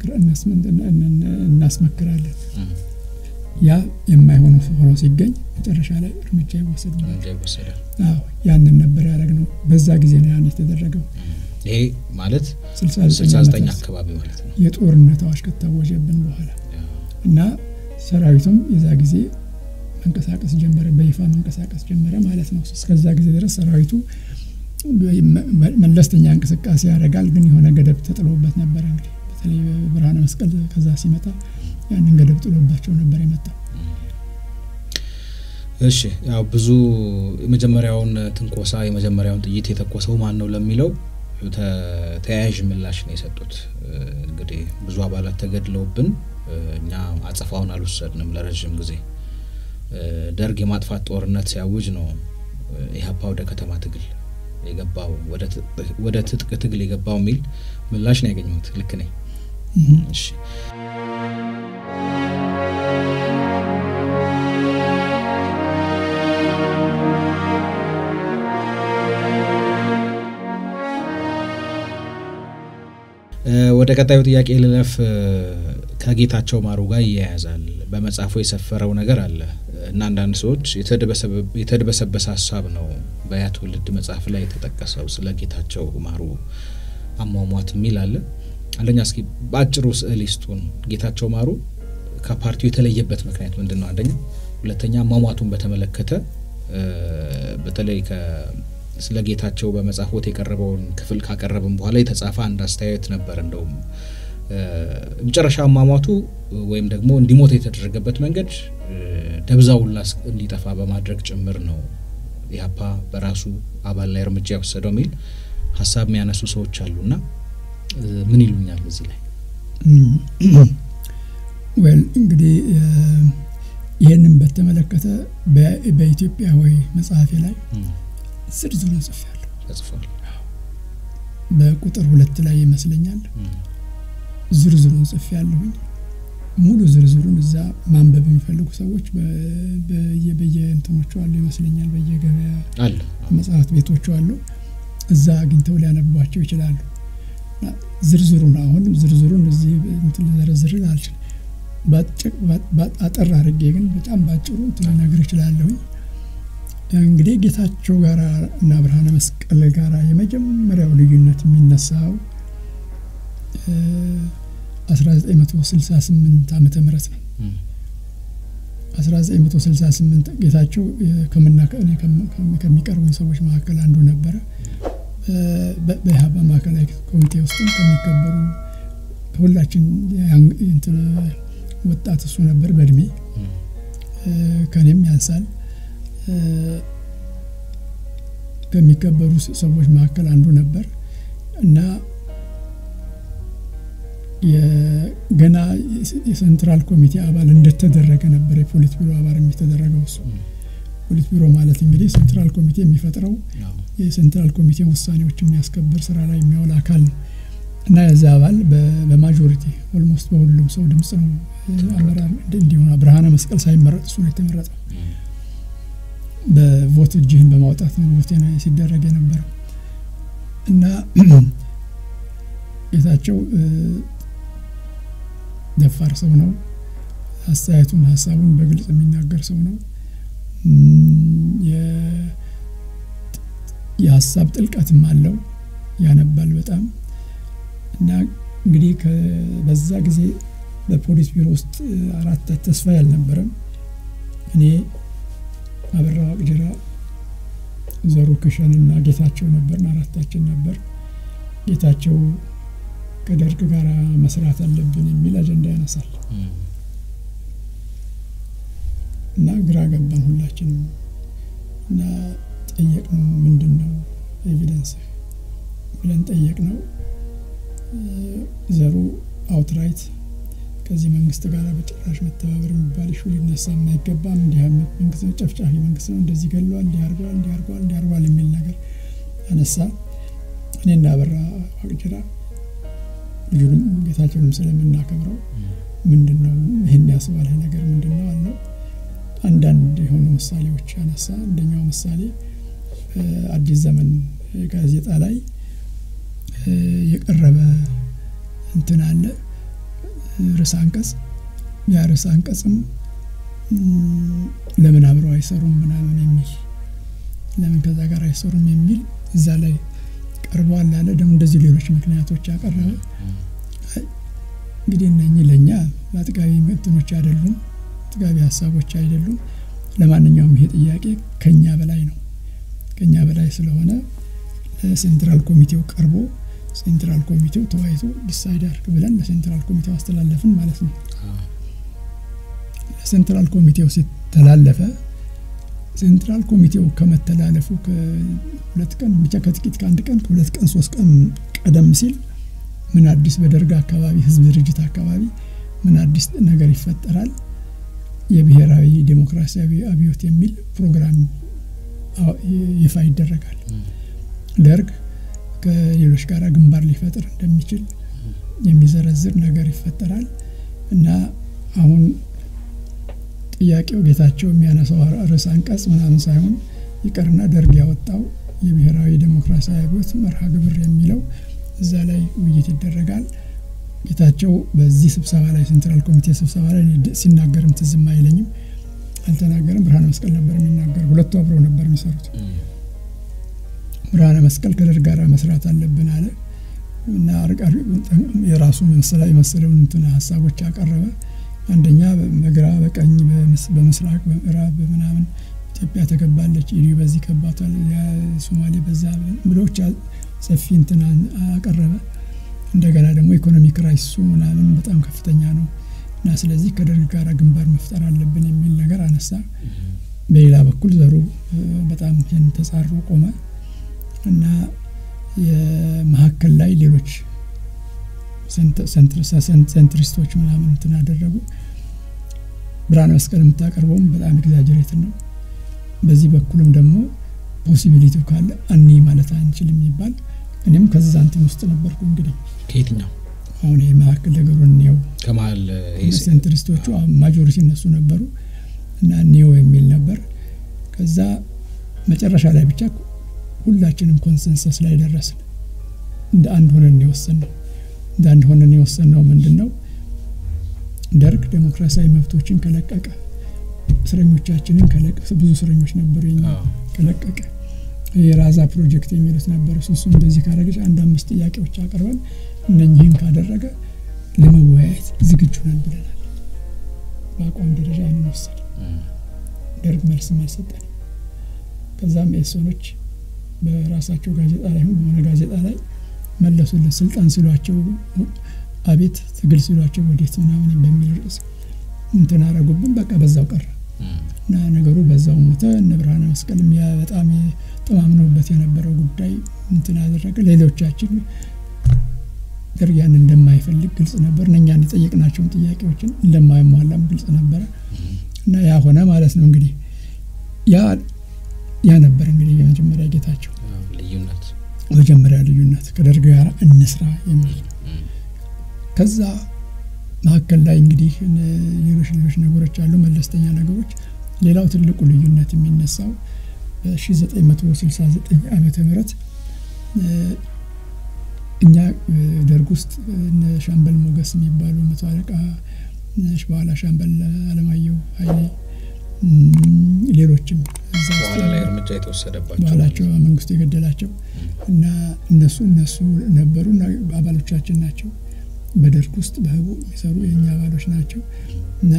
እናስመክራለን ያ የማይሆኑ ሆኖ ሲገኝ መጨረሻ ላይ እርምጃ ይወሰዳል አዎ ያንን ነበር ያደረግነው በዛ ጊዜ ነው ያን የተደረገው ይሄ ማለት 69 አካባቢ ማለት ነው የጦርነት አዋጅ ከታወጀብን በኋላ እና ሰራዊቱም የዛ ጊዜ መንቀሳቀስ ጀመረ በይፋ መንቀሳቀስ ጀመረ ማለት ነው እስከዛ ጊዜ ድረስ ሰራዊቱ መለስተኛ እንቅስቃሴ ያደርጋል ግን የሆነ ገደብ ተጥሎበት ነበር እንግዲህ በተለይ ብርሃነ መስቀል ከዛ ሲመጣ ያንን ገደብ ጥሎባቸው ነበር የመጣው እሺ ያው ብዙ የመጀመሪያውን ትንኮሳ የመጀመሪያውን ጥይት የተኮሰው ማን ነው ለሚለው ተያያዥ ምላሽ ነው የሰጡት እንግዲህ ብዙ አባላት ተገድለውብን እኛ አጽፋውን አልወሰድንም ለረጅም ጊዜ ደርግ የማጥፋት ጦርነት ሲያውጅ ነው ኢህአፓ ወደ ከተማ ትግል የገባው ወደ ትጥቅ ትግል የገባው ሚል ምላሽ ነው ያገኘሁት ልክ ነኝ እሺ ወደ ቀጣዩ ጥያቄ ልለፍ ከጌታቸው ማሩ ጋር ይያያዛል በመጽሐፉ የሰፈረው ነገር አለ እና አንዳንድ ሰዎች የተደበሰበሰ ሐሳብ ነው በያት ወልድ መጽሐፍ ላይ የተጠቀሰው ስለ ጌታቸው ማሩ አሟሟት ሚል አለ አንደኛ እስኪ ባጭሩ ስዕሊስቱን ጌታቸው ማሩ ከፓርቲው የተለየበት ምክንያት ምንድነው አንደኛ ሁለተኛ አሟሟቱን በተመለከተ በተለይ ስለ ጌታቸው በመጽሐፎት የቀረበውን ክፍል ካቀረበን በኋላ የተጻፈ አንድ አስተያየት ነበር እንደውም መጨረሻ አሟሟቱ ወይም ደግሞ እንዲሞት የተደረገበት መንገድ ደብዛውላ እንዲጠፋ በማድረግ ጭምር ነው ኢህአፓ በራሱ አባል ላይ እርምጃ ወሰደው ሚል ሐሳብ የሚያነሱ ሰዎች አሉና ምን ይሉኛል እዚህ ላይ ወል እንግዲህ ይሄንን በተመለከተ በኢትዮጵያ ወይ መጽሐፌ ላይ ዝርዝሩን ጽፏል በቁጥር 2 ላይ ይመስለኛል ዝርዝሩን ጽፌያለሁኝ ሙሉ ዝርዝሩን እዛ ማንበብ የሚፈልጉ ሰዎች በየእንትኖቹ አሉ ይመስለኛል በየገበያ አለ መጽሐፍት ቤቶቹ አሉ እዛ አግኝተው ሊያነቧቸው ይችላሉ ዝርዝሩን አሁን ዝርዝሩን እዚህ እንትን ልዘረዝር አልችልም አጠር አድርጌ ግን በጣም ባጭሩ ልነግር እችላለሁ እንግዲህ ጌታቸው ጋራ እና ብርሃነ መስቀል ጋራ የመጀመሪያው ልዩነት የሚነሳው 1968 ዓመተ ምህረት ነው 1968 ጌታቸው ከሚቀርቡኝ ሰዎች መካከል አንዱ ነበር በኢህአፓ ማዕከላዊ ኮሚቴ ውስጥ ከሚከበሩ ሁላችን እንትን ወጣት እሱ ነበር በእድሜ ከኔም ያንሳል ከሚከበሩ ሰዎች መካከል አንዱ ነበር እና የገና የሴንትራል ኮሚቴ አባል እንደተደረገ ነበር የፖሊት ቢሮ አባል የሚተደረገው እሱ ፖሊት ቢሮ ማለት እንግዲህ ሴንትራል ኮሚቴ የሚፈጥረው የሴንትራል ኮሚቴ ውሳኔዎች የሚያስከብር ስራ ላይ የሚያውል አካል ነው እና የዛ አባል በማጆሪቲ ኦልሞስት በሁሉም ሰው ድምጽ ነው አመራር እንዲሆን ብርሃነ መስቀል ሳይመረጥ እሱ ነው የተመረጠው በቮት እጅህን በማውጣት ነው ቮት ሲደረግ የነበረው እና ጌታቸው ደፋር ሰው ነው አስተያየቱን ሐሳቡን በግልጽ የሚናገር ሰው ነው የሐሳብ ጥልቀትም አለው ያነባል በጣም እና እንግዲህ በዛ ጊዜ በፖሊስ ቢሮ ውስጥ አራት ተስፋ ያልነበረም እኔ አበራ ዋቅጅራ ዘሩ ክሸንና ጌታቸው ነበር አራታችን ነበር ጌታቸው ከደርግ ጋር መስራት አለብን የሚል አጀንዳ ያነሳል እና ግራ ገባን ሁላችንም እና ጠየቅነው ምንድነው ኤቪደንስ ብለን ጠየቅነው ዘሩ አውትራይት ከዚህ መንግስት ጋር በጭራሽ መተባበር የሚባል ሹል ሊነሳ የማይገባም እንዲህ መንግስት ጨፍጫፊ መንግስት ነው እንደዚህ ገሏል እንዲያርጓል የሚል ነገር አነሳ እኔና አበራ ዋቅጅራ ልጁንም ጌታቸውንም ስለምናከብረው ምንድነው ይሄን ያስባለ ነገር ምንድነው አለው አንዳንድ የሆኑ ምሳሌዎች አነሳ አንደኛው ምሳሌ አዲስ ዘመን ጋዜጣ ላይ የቀረበ እንትን አለ ርዕሰ አንቀጽ ያ ርዕሰ አንቀጽም ለምን አብረው አይሰሩም ምናምን የሚል ለምን ከዛ ጋር አይሰሩም የሚል እዛ ላይ ቀርቧል አለ ደግሞ እንደዚህ ሌሎች ምክንያቶች ያቀረበ እንግዲህ እነኚህ ለኛ አጥጋቢ ምክንያቶች አይደሉም አጥጋቢ ሐሳቦች አይደሉም ለማንኛውም ይሄ ጥያቄ ከኛ በላይ ነው ከኛ በላይ ስለሆነ ሴንትራል ኮሚቴው ቀርቦ ሴንትራል ኮሚቴው ተወያይቶ ዲሳይድ አድርግ ብለን ለሴንትራል ኮሚቴው አስተላለፍን ማለት ነው ሴንትራል ኮሚቴው ሲተላለፈ ሴንትራል ኮሚቴው ከመተላለፉ ከሁለት ቀን ብቻ ከጥቂት ከአንድ ቀን ከሁለት ቀን ሶስት ቀን ቀደም ሲል ምን አዲስ በደርግ አካባቢ ህዝብ ድርጅት አካባቢ ምን አዲስ ነገር ይፈጠራል የብሔራዊ ዲሞክራሲያዊ አብዮት የሚል ፕሮግራም ይፋ ይደረጋል ደርግ ከሌሎች ጋር ግንባር ሊፈጥር እንደሚችል የሚዘረዝር ነገር ይፈጠራል እና አሁን ጥያቄው ጌታቸው የሚያነሳው ርዕሰ አንቀጽ ምናምን ሳይሆን ይቀርና ደርግ ያወጣው የብሔራዊ ዲሞክራሲያዊ አብዮት መርሃ ግብር የሚለው እዛ ላይ ውይይት ይደረጋል ጌታቸው በዚህ ስብሰባ ላይ ሴንትራል ኮሚቴ ስብሰባ ላይ ሲናገርም ትዝም አይለኝም አልተናገረም ብርሃነ መስቀል ነበር የሚናገር ሁለቱ አብረው ነበር የሚሰሩት ብርሃነ መስቀል ከደርግ ጋር መስራት አለብን አለ እና አርቃሪ የራሱን መሰለውን እንትን ሐሳቦች አቀረበ አንደኛ በግራ በቀኝ በመስራቅ በምዕራብ በመናምን ኢትዮጵያ ተገባለች ኢዩ በዚህ ከባታል ሶማሌ በዛ ብሎች ሰፊ እንትን አቀረበ እንደገና ደግሞ ኢኮኖሚ ክራይሲሱ ምናምን በጣም ከፍተኛ ነው እና ስለዚህ ከደርግ ጋር ግንባር መፍጠር አለብን የሚል ነገር አነሳ በሌላ በኩል ዘሩ በጣም ተጻሮ ቆመ እና የማሐከል ላይ ሌሎች ሴንትሪስቶች ምናምን እንትን አደረጉ ብርሃነ መስቀል የምታቀርበውም በጣም ኤግዛጀሬት ነው በዚህ በኩልም ደግሞ ፖሲቢሊቲው ካለ አኒ ማለት አንችልም ይባል እኔም ከዛ እንትን ውስጥ ነበርኩ እንግዲህ ከየትኛው አሁን የማሐከል ነገሩን ነው ከማል ሴንትሪስቶቹ ማጆሪቲ እነሱ ነበሩ እና ኒዮ የሚል ነበር ከዛ መጨረሻ ላይ ብቻ ሁላችንም ኮንሰንሰስ ላይ ደረስን እንደ አንድ ሆነን የወሰነው ምንድነው ደርግ ዲሞክራሲያዊ መብቶችን ከለቀቀ እስረኞቻችንን ከለቀቀ ብዙ እስረኞች ነበሩ ከለቀቀ የራዛ ፕሮጀክት የሚሉት ነበር እሱ እንደዚህ ካደረገ አንድ አምስት ጥያቄዎች አቀርበን እነኚህን ካደረገ ለመወያየት ዝግጁ ነን ብለናል በአቋም ደረጃ እንወሰድ ደርግ መልስ ሰጠን ከዛም ኤሶኖች በራሳቸው ጋዜጣ ላይ ሆነ ጋዜጣ ላይ መለሱልን ስልጣን ሲሏቸው አቤት ትግል ሲሏቸው ወዴት ምናምን በሚል ርዕስ እንትን አረጉብን በቃ በዛው ቀረ እና ነገሩ በዛው ሞተ እነ ብርሃነ መስቀልም ያ በጣም ተማምነውበት የነበረው ጉዳይ እንትን አደረገ ሌሎቻችን ደርግ ያን እንደማይፈልግ ግልጽ ነበር እኛን የጠየቅናቸውን ጥያቄዎችን እንደማይሟላም ግልጽ ነበር እና ያ ሆነ ማለት ነው እንግዲህ ያ ነበር እንግዲህ የመጀመሪያ ጌታቸው ልዩነት ከደርግ ጋር እንስራ የሚል ከዛ ማሐከል ላይ እንግዲህ ሌሎች ነገሮች አሉ መለስተኛ ነገሮች ሌላው ትልቁ ልዩነት የሚነሳው በ1969 ዓመተ ምህረት እኛ ደርግ ውስጥ ሻምበል ሞገስ የሚባሉ መቶ አለቃ በኋላ ሻምበል አለማየሁ ኃይሌ ሌሎችም በኋላ ላይ እርምጃ የተወሰደባቸው ባላቸው መንግስቱ የገደላቸው እና እነሱ ነበሩና አባሎቻችን ናቸው በደርግ ውስጥ በህቡ የሚሰሩ የኛ አባሎች ናቸው እና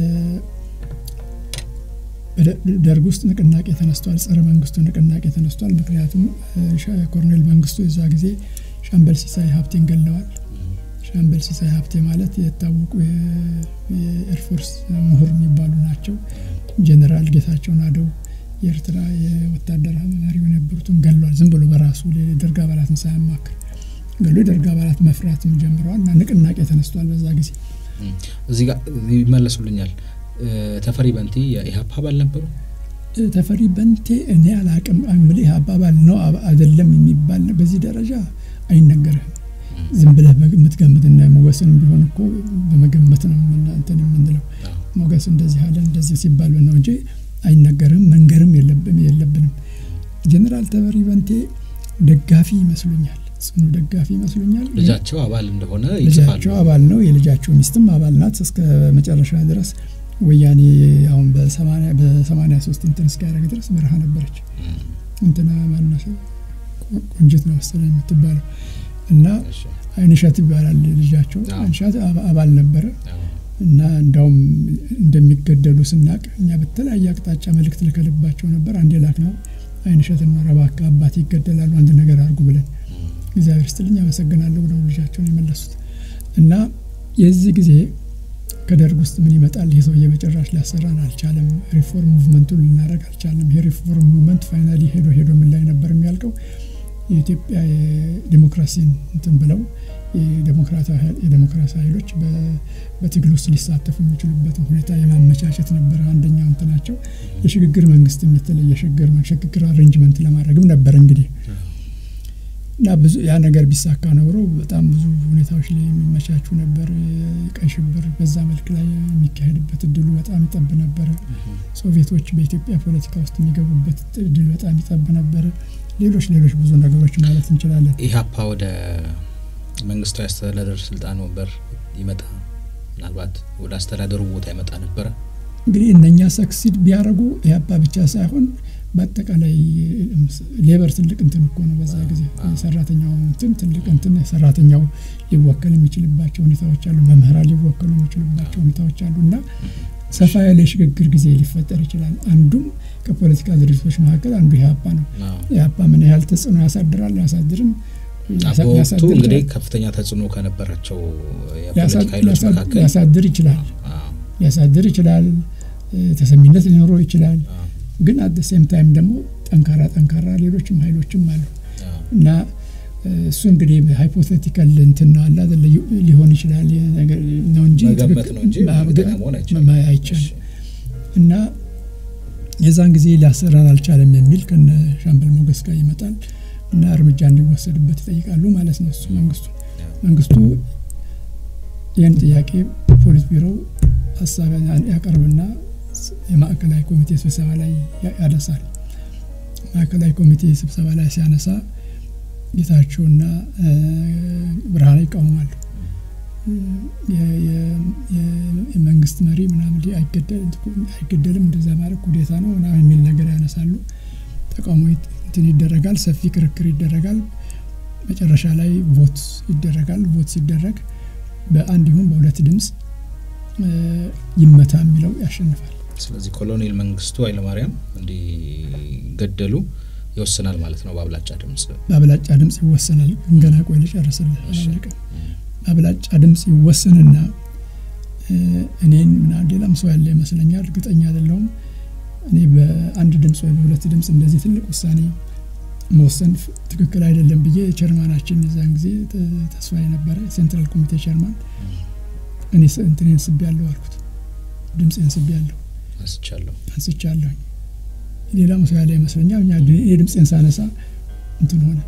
ደርግ ውስጥ ንቅናቄ ተነስቷል ጸረ መንግስቱ ንቅናቄ ተነስቷል ምክንያቱም ኮሎኔል መንግስቱ የዛ ጊዜ ሻምበል ሲሳይ ሀብቴን ገለዋል ሻምበል ሲሳይ ሀብቴ ማለት የታወቁ የኤርፎርስ ምሁር የሚባሉ ናቸው ጀነራል ጌታቸው ናደው የኤርትራ የወታደር መሪው የነበሩትን ገለዋል ዝም ብሎ በራሱ ለደርግ አባላትን ሳያማክር ገሎ ደርግ አባላት መፍራትም ጀምረዋልና ንቅናቄ ተነስቷል በዛ ጊዜ እዚህ ጋር ይመለሱልኛል ተፈሪ በንቲ የኢሃፓ አባል ነበሩ ተፈሪ በንቲ እኔ አላቅም አንግሊ ኢሃፓ አባል ነው አይደለም የሚባል በዚህ ደረጃ አይነገርም ዝም ብለህ የምትገምትና ሞገስን ቢሆን እኮ በመገመት ነው እንትን የምንለው ሞገስ እንደዚህ አለ እንደዚህ ሲባል ነው እንጂ አይነገርም መንገርም የለብንም ጀነራል ተፈሪ በንቲ ደጋፊ ይመስሉኛል ጽኑ ደጋፊ ይመስሉኛል ልጃቸው አባል እንደሆነ ይጽፋሉ ልጃቸው አባል ነው የልጃቸው ሚስትም አባል ናት እስከ መጨረሻ ድረስ ወያኔ አሁን በ83 እንትን እስኪያደርግ ድረስ መርሃ ነበረች እንትና ማነው ቆንጅት ነው መሰለኝ የምትባለው እና አይንሻት ይባላል ልጃቸው አይንሻት አባል ነበረ እና እንዳውም እንደሚገደሉ ስናቅ እኛ በተለያየ አቅጣጫ መልእክት ልከልባቸው ነበር አንዴ ላክነው አይንሻትና ረባካ አባት ይገደላሉ አንድ ነገር አድርጉ ብለን እግዚአብሔር ይስጥልኝ አመሰግናለሁ ብለው ልጃቸውን የመለሱት እና የዚህ ጊዜ ከደርግ ውስጥ ምን ይመጣል ይሄ ሰውዬ በጭራሽ ሊያሰራን አልቻለም ሪፎርም ሙቭመንቱን ልናደርግ አልቻለም ይሄ ሪፎርም ሙቭመንት ፋይናሊ ሄዶ ምን ላይ ነበር የሚያልቀው የኢትዮጵያ ዲሞክራሲን እንትን ብለው የዲሞክራሲ ኃይሎች በትግል ውስጥ ሊሳተፉ የሚችሉበት ሁኔታ የማመቻቸት ነበር አንደኛው እንትናቸው የሽግግር መንግስት የተለየ ሽግግር አሬንጅመንት ለማድረግም ነበር እንግዲህ እና ብዙ ያ ነገር ቢሳካ ነው በጣም ብዙ ሁኔታዎች ላይ የሚመቻቹ ነበር ቀይ ሽብር በዛ መልክ ላይ የሚካሄድበት እድሉ በጣም ይጠብ ነበር ሶቪየቶች በኢትዮጵያ ፖለቲካ ውስጥ የሚገቡበት እድል በጣም ይጠብ ነበር ሌሎች ብዙ ነገሮች ማለት እንችላለን ኢሃፓ ወደ መንግስታዊ አስተዳደር ስልጣን ወንበር ይመጣ ምናልባት ወደ አስተዳደሩ ቦታ ይመጣ ነበር እንግዲህ እነኛ ሰክሲድ ቢያረጉ ኢሃፓ ብቻ ሳይሆን በአጠቃላይ ሌበር ትልቅ እንትን እኮ ነው በዛ ጊዜ ሰራተኛው እንትን ትልቅ እንትን ሰራተኛው ሊወከል የሚችልባቸው ሁኔታዎች አሉ መምህራን ሊወከሉ የሚችሉባቸው ሁኔታዎች አሉና ሰፋ ያለ ሽግግር ጊዜ ሊፈጠር ይችላል አንዱም ከፖለቲካ ድርጅቶች መካከል አንዱ ኢሃፓ ነው ኢሃፓ ምን ያህል ተጽዕኖ ያሳድርም አቦቱ እንግዲህ ከፍተኛ ተጽዕኖ ከነበራቸው የፖለቲካ ኃይሎች መካከል ያሳድር ይችላል ተሰሚነት ሊኖረው ይችላል ግን at the same time ደግሞ ጠንካራ ሌሎችም ኃይሎችም አሉ እና እሱ እንግዲህ ሃይፖቴቲካል እንትን ነው አለ ሊሆን ይችላል ነገር ነው እንጂ አይቻልም እና የዛን ጊዜ ሊያሰራን አልቻለም የሚል ከነ ሻምበል ሞገስ ጋር ይመጣል እና እርምጃ እንዲወሰድበት ይጠይቃሉ ማለት ነው እሱ መንግስቱ ያን ጥያቄ ፖሊስ ቢሮ ሐሳብን ያቀርብና የማዕከላዊ ኮሚቴ ስብሰባ ላይ ያነሳል ማዕከላዊ ኮሚቴ ስብሰባ ላይ ሲያነሳ ጌታቸውና ብርሃኔ ይቃወማሉ የመንግስት መሪ ምናምን አይገደልም እንደዛ ማለት ኩዴታ ነው እና የሚል ነገር ያነሳሉ ተቃውሞ እንትን ይደረጋል ሰፊ ክርክር ይደረጋል መጨረሻ ላይ ቮት ይደረጋል ቮት ሲደረግ በአንድ ይሁን በሁለት ድምጽ ይመታ የሚለው ያሸንፋል ስለዚህ ኮሎኔል መንግስቱ ኃይለማርያም እንዲገደሉ ይወሰናል ማለት ነው በአብላጫ ድምጽ ይወሰናል ገና ቆይ ልጨርስልህ አላለቀም በአብላጫ ድምጽ ይወሰንና እኔን ሌላም ሰው ያለ ይመስለኛል እርግጠኛ አይደለሁም እኔ በአንድ ድምጽ ወይ በሁለት ድምጽ እንደዚህ ትልቅ ውሳኔ መወሰን ትክክል አይደለም ብዬ ቸርማናችን የዛን ጊዜ ተስፋዬ ነበር ሴንትራል ኮሚቴ ቸርማን እኔ እንትኔን ስብያለሁ አልኩት ድምጽን ስብያለሁ አንስቻለሁ ሌላም ሰው ያለ ይመስለኛል እኛ ድምጽን ሳነሳ እንትን ሆነ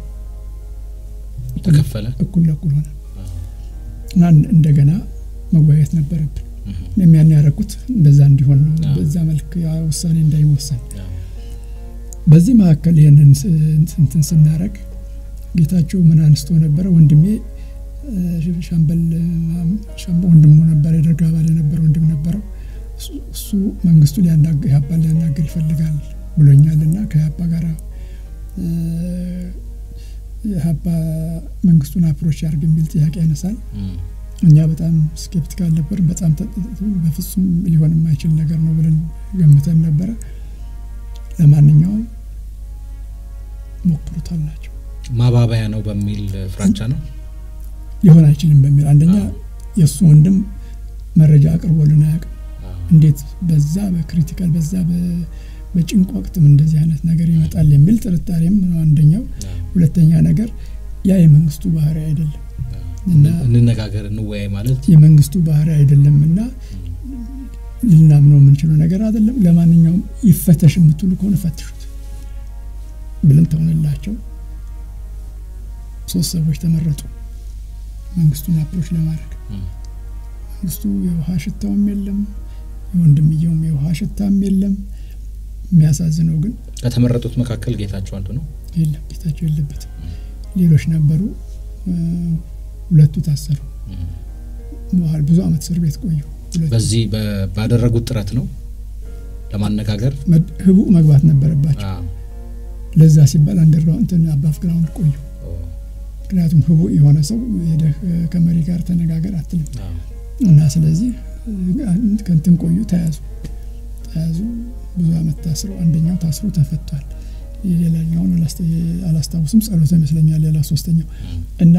ተከፈለ እኩል ሆነ እና እንደገና መወያየት ነበረብን ለሚያን ያረኩት እንደዛ እንዲሆን ነው በዛ መልክ ያ ውሳኔ እንዳይወሰን በዚህ መካከል ይሄንን እንትን ስናረግ ጌታቸው ምን አንስቶ ነበር ወንድሜ ሻምበል ወንድሙ ነበር የደርግ አባል ነበር ወንድም ነበረው እሱ መንግስቱ ሊያናገር ይፈልጋል ብሎኛልና ከያፓ ጋራ ያፓ መንግስቱን አፕሮች ያርግ የሚል ጥያቄ ያነሳል እኛ በጣም ስኬፕቲካል ነበር በጣም በፍጹም ሊሆን የማይችል ነገር ነው ብለን ገምተን ነበር ለማንኛውም ሞክሩታላችሁ ማባባያ ነው በሚል ፍራቻ ነው ሊሆን አይችልም በሚል አንደኛ የሱ ወንድም መረጃ አቅርቦልና ያቀም እንዴት በዛ በክሪቲካል በዛ በጭንቅ ወቅትም እንደዚህ አይነት ነገር ይመጣል የሚል ጥርጣሬም ነው አንደኛው ሁለተኛ ነገር ያ የመንግስቱ ባህሪ አይደለም እና እንነጋገር እንወያይ ማለት የመንግስቱ ባህሪ አይደለምና ልናምነው የምንችለው ነገር አይደለም ለማንኛውም ይፈተሽ የምትሉ ከሆነ ፈትሹት ብለን ተውንላቸው ሶስት ሰዎች ተመረጡ መንግስቱን አፕሮች ለማድረግ መንግስቱ የውሃ ሽታውም የለም ወንድምየውም የውሃ ሽታም የለም የሚያሳዝነው ግን ከተመረጡት መካከል ጌታቸው አንዱ ነው የለም ጌታቸው የለበት ሌሎች ነበሩ ሁለቱ ታሰሩ መሃል ብዙ አመት እስር ቤት ቆዩ በዚህ ባደረጉት ጥረት ነው ለማነጋገር ህቡ መግባት ነበረባቸው ለዛ ሲባል አንደርግራውንድ አባፍ ግራውንድ ቆዩ ምክንያቱም ህቡ የሆነ ሰው ሄደህ ከመሪ ጋር ተነጋገር አትልም እና ስለዚህ ከንትን ቆዩ ተያዙ ብዙ አመት ታስረው አንደኛው ታስሮ ተፈቷል ሌላኛው አላስታውስም ጸሎት ይመስለኛል ሌላ ሶስተኛው እና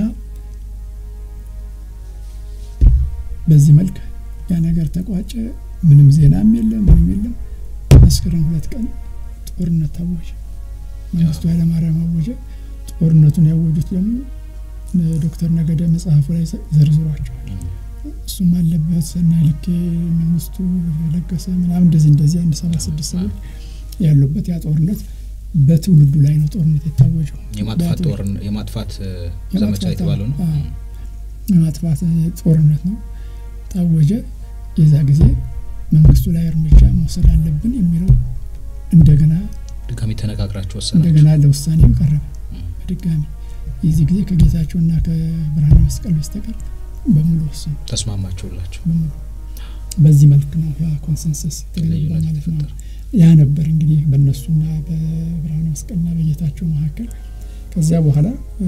በዚህ መልክ ያ ነገር ተቋጨ ምንም ዜናም የለም ምንም የለም መስከረም 2 ቀን ጦርነት ታወጀ መንግስቱ ኃይለማርያም አወጀ ጦርነቱን ያወጁት ደግሞ ዶክተር ነገደ መጽሐፉ ላይ ዘርዝሯቸዋል እሱም አለበት ሰናይ ልኬ መንግስቱ ለገሰ ምናምን እንደዚህ አንድ 76 ሰዎች ያሉበት ያ ጦርነት በትውልዱ ላይ ነው ጦርነት የታወጀው የማጥፋት ዘመቻ የተባለው ነው የማጥፋት ጦርነት ነው ታወጀ የዛ ጊዜ መንግስቱ ላይ እርምጃ መውሰድ አለብን የሚለው እንደገና ድጋሚ ተነጋግራችሁ ወሰናችሁ እንደገና ለውሳኔው ቀረበ ድጋሚ የዚህ ጊዜ ከጌታቸውና ከብርሃነ መስቀል በስተቀር በሙሉ ወሰኑ ተስማማችሁላችሁ በዚህ መልክ ነው ያ ኮንሰንሰስ ተገኘ ማለት ነው ያ ነበር እንግዲህ በእነሱና በብርሃነ መስቀልና በጌታቸው መካከል ከዚያ በኋላ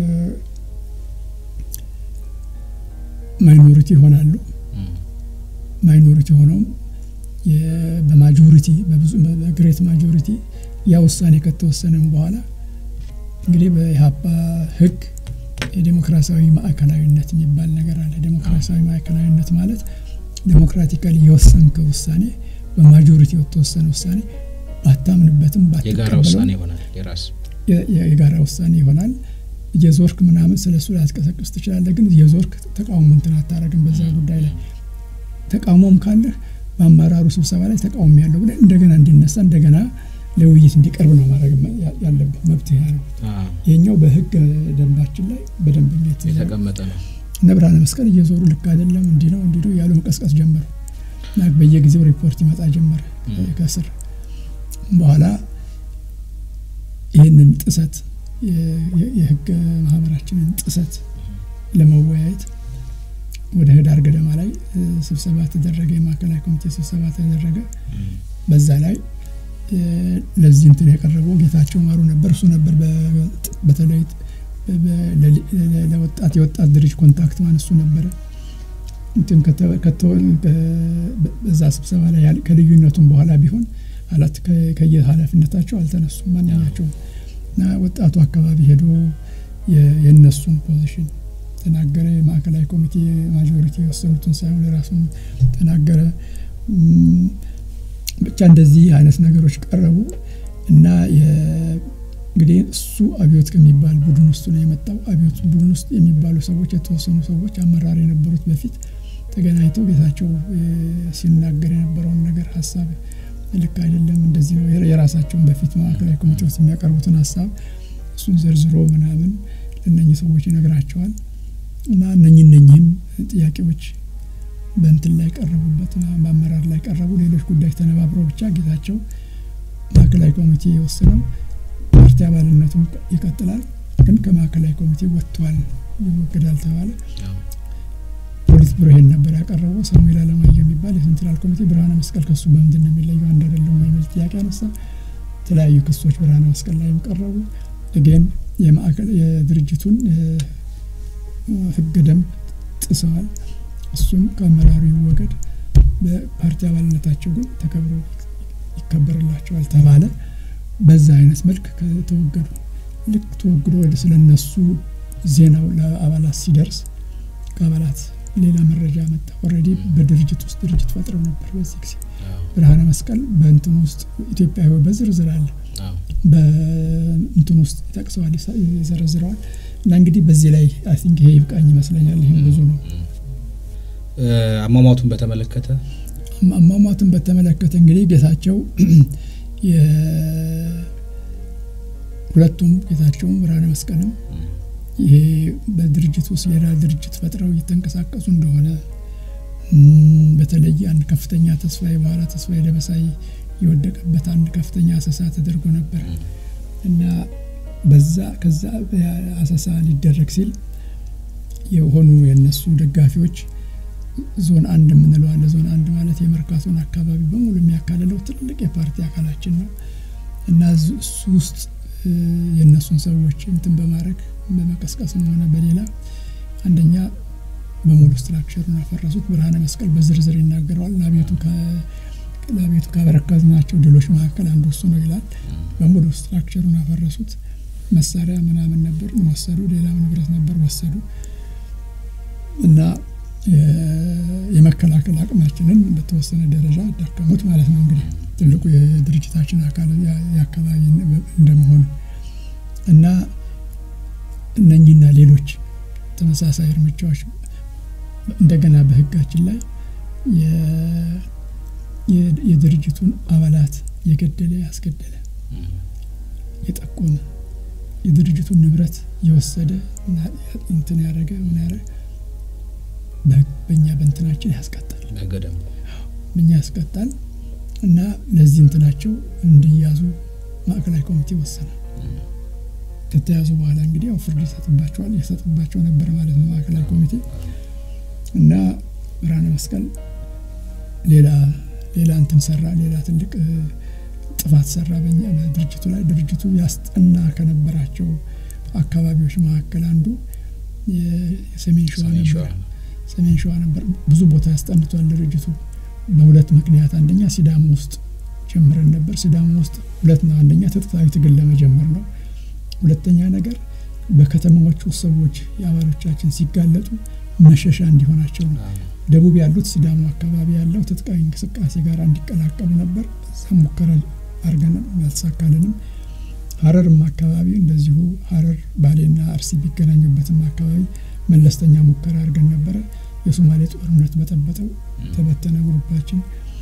ማይኖሪቲ ሆናሉ ማይኖሪቲ ሆነው በማጆሪቲ በብዙ በግሬት ማጆሪቲ ያ ውሳኔ ከተወሰነም በኋላ እንግዲህ በኢሃፓ ህግ የዲሞክራሲያዊ ማዕከላዊነት የሚባል ነገር አለ ዲሞክራሲያዊ ማዕከላዊነት ማለት ዲሞክራቲካሊ የወሰንከው ውሳኔ በማጆሪቲ የተወሰነ ውሳኔ ባታምንበትም የጋራ ውሳኔ ይሆናል የጋራ ውሳኔ ይሆናል የዞርክ ምናምን ስለሱ ያስቀሰቅስ ትችላለህ ግን የዞርክ ተቃውሞ እንትን አታረግም በዛ ጉዳይ ላይ ተቃውሞም ካለ በአመራሩ ስብሰባ ላይ ተቃውሞ ያለው ብለ እንደገና እንዲነሳ እንደገና ለውይይት እንዲቀርብ ነው ማድረግ ያለበት መብት ያለው የኛው በህግ ደንባችን ላይ በደንብነት የተቀመጠ ነው ነብራነ መስቀል እየዞሩ ልክ አይደለም እንዲ ነው ያሉ መቀስቀስ ጀመሩ ናክ በየጊዜው ሪፖርት ይመጣ ጀመረ ከስር በኋላ ይሄንን ጥሰት የህግ ማህበራችንን ጥሰት ለመወያየት ወደ ህዳር ገደማ ላይ ስብሰባ ተደረገ የማዕከላዊ ኮሚቴ ስብሰባ ተደረገ በዛ ላይ ለዚህ እንትን የቀረበው ጌታቸው ማሩ ነበር እሱ ነበር በተለይ ለወጣት ድርጅት ኮንታክት ማን እሱ ነበር እንትን በዛ ስብሰባ ላይ ከልዩነቱም በኋላ ቢሆን አላት ከየኃላፊነታቸው አልተነሱም ማንኛቸው እና ወጣቱ አካባቢ ሄዶ የነሱን ፖዚሽን ተናገረ ማዕከላዊ ኮሚቴ ማጆሪቲ ወሰኑትን ሳይሆን ለራሱን ተናገረ ብቻ እንደዚህ አይነት ነገሮች ቀረቡ እና እንግዲህ እሱ አብዮት ከሚባል ቡድን ውስጥ ነው የመጣው አብዮት ቡድን ውስጥ የሚባሉ ሰዎች የተወሰኑ ሰዎች አመራር የነበሩት በፊት ተገናኝተው ጌታቸው ሲናገር የነበረውን ነገር ሐሳብ ልክ አይደለም እንደዚህ ነው የራሳቸውን በፊት ማዕከላዊ ኮሚቴ ውስጥ የሚያቀርቡትን ሐሳብ እሱን ዘርዝሮ ምናምን ለነኚህ ሰዎች ይነግራቸዋል እና እነኚህም ጥያቄዎች በእንትን ላይ ቀረቡበት በአመራር ላይ ቀረቡ ሌሎች ጉዳዮች ተነባብረው ብቻ ጌታቸው ማዕከላዊ ኮሚቴ የወሰነው ፓርቲ አባልነቱን ይቀጥላል ግን ከማዕከላዊ ኮሚቴ ወጥቷል ይወገዳል ተባለ ብሮ ይሄን ነበር ያቀረበው ሳሙኤል አለማየሁ የሚባል የሴንትራል ኮሚቴ ብርሃነ መስቀል ከሱ በምንድነው የሚለየው አንድ አይደለም የሚል ጥያቄ አነሳ ተለያዩ ክሶች ብርሃነ መስቀል ላይ ቀረቡ again የማዕከል የድርጅቱን ህግ ደንብ ጥሰዋል እሱም ከመራሩ ይወገድ በፓርቲ አባልነታቸው ግን ተከብሮ ይከበርላቸዋል ተባለ በዛ አይነት መልክ ከተወገዱ ልክ ተወግዶ ወደ ስለነሱ ዜናው ለአባላት ሲደርስ ከአባላት ሌላ መረጃ መጣ ኦሬዲ በድርጅት ውስጥ ድርጅት ፈጥረው ነበር በዚህ ጊዜ ብርሃነ መስቀል በእንትን ውስጥ ኢትዮጵያዊ በዝርዝር አለ በእንትን ውስጥ ተጠቅሰዋል ይዘረዝረዋል እና እንግዲህ በዚህ ላይ አይ ቲንክ ይሄ ይብቃኝ ይመስለኛል ይሄ ብዙ ነው አማማቱን በተመለከተ እንግዲህ ጌታቸው ሁለቱም ጌታቸው ብርሃነ መስቀልም ይሄ በድርጅት ውስጥ ሌላ ድርጅት ፈጥረው እየተንቀሳቀሱ እንደሆነ በተለይ አንድ ከፍተኛ ተስፋዬ በኋላ ተስፋዬ ደበሳይ የወደቀበት አንድ ከፍተኛ አሰሳ ተደርጎ ነበር እና በዛ ከዛ አሰሳ ሊደረግ ሲል የሆኑ የነሱ ደጋፊዎች ዞን 1 ምንለው አለ ዞን 1 ማለት የመርካቶን አካባቢ በሙሉ የሚያካልለው ትልቅ የፓርቲ አካላችን ነው እና እሱ ውስጥ የነሱን ሰዎች እንትን በማድረግ በመቀስቀስም ሆነ በሌላ አንደኛ በሙሉ ስትራክቸሩን አፈረሱት ብርሃነ መስቀል በዝርዝር ይናገራል ለቤቱ ካበረከትናቸው ድሎች መካከል አንዱ እሱ ነው ይላል በሙሉ ስትራክቸሩን አፈረሱት መሳሪያ ምናምን ነበር ወሰዱ ሌላ ንብረት ነበር ወሰዱ እና የመከላከል አቅማችንን በተወሰነ ደረጃ አዳከሙት ማለት ነው እንግዲህ ትልቁ የድርጅታችን አካል ያካባቢ እንደመሆኑ እና እነኚህና ሌሎች ተመሳሳይ እርምጃዎች እንደገና በህጋችን ላይ የድርጅቱን አባላት የገደለ ያስገደለ የጠቆመ የድርጅቱን ንብረት የወሰደ እንትን ያደረገ ምን ያደረገ በእኛ በእንትናችን ያስቀጣል በገደም ምን ያስቀጣል እና ለዚህ እንትናቸው እንዲያዙ ማዕከላዊ ኮሚቴ ወሰነ ከተያዙ በኋላ እንግዲህ ያው ፍርድ ይሰጥባቸው ነበር ማለት ነው ማዕከላዊ ኮሚቴ እና ብርሃነ መስቀል ሌላ እንትን ሰራ ሌላ ትልቅ ጥፋት ሰራ በእኛ በድርጅቱ ላይ ድርጅቱ ያስጠና ከነበራቸው አካባቢዎች መካከል አንዱ የሰሜን ሸዋ ነበር ብዙ ቦታ ያስጠንቷል ድርጅቱ በሁለት ምክንያት አንደኛ ሲዳሞ ውስጥ ጀምረን ነበር ሲዳሞ ውስጥ ሁለት ነው አንደኛ ተጥታዊ ትግል ለመጀመር ነው ሁለተኛ ነገር በከተማዎቹ ሰዎች ያባሎቻችን ሲጋለጡ መሸሻ እንዲሆናቸው ነው ደቡብ ያሉት ሲዳሞ አካባቢ ያለው ተጥቃይ እንቅስቃሴ ጋር እንዲቀላቀሉ ነበር ሰሙከራ አርገን ያልሳካልንም ሐረርም አካባቢ እንደዚሁ ሐረር ባሌና አርሲ ቢገናኙበትም አካባቢ መለስተኛ ሙከራ አርገን ነበር የሶማሌ ጦርነት በተበተው ተበተነ ግሩፓችን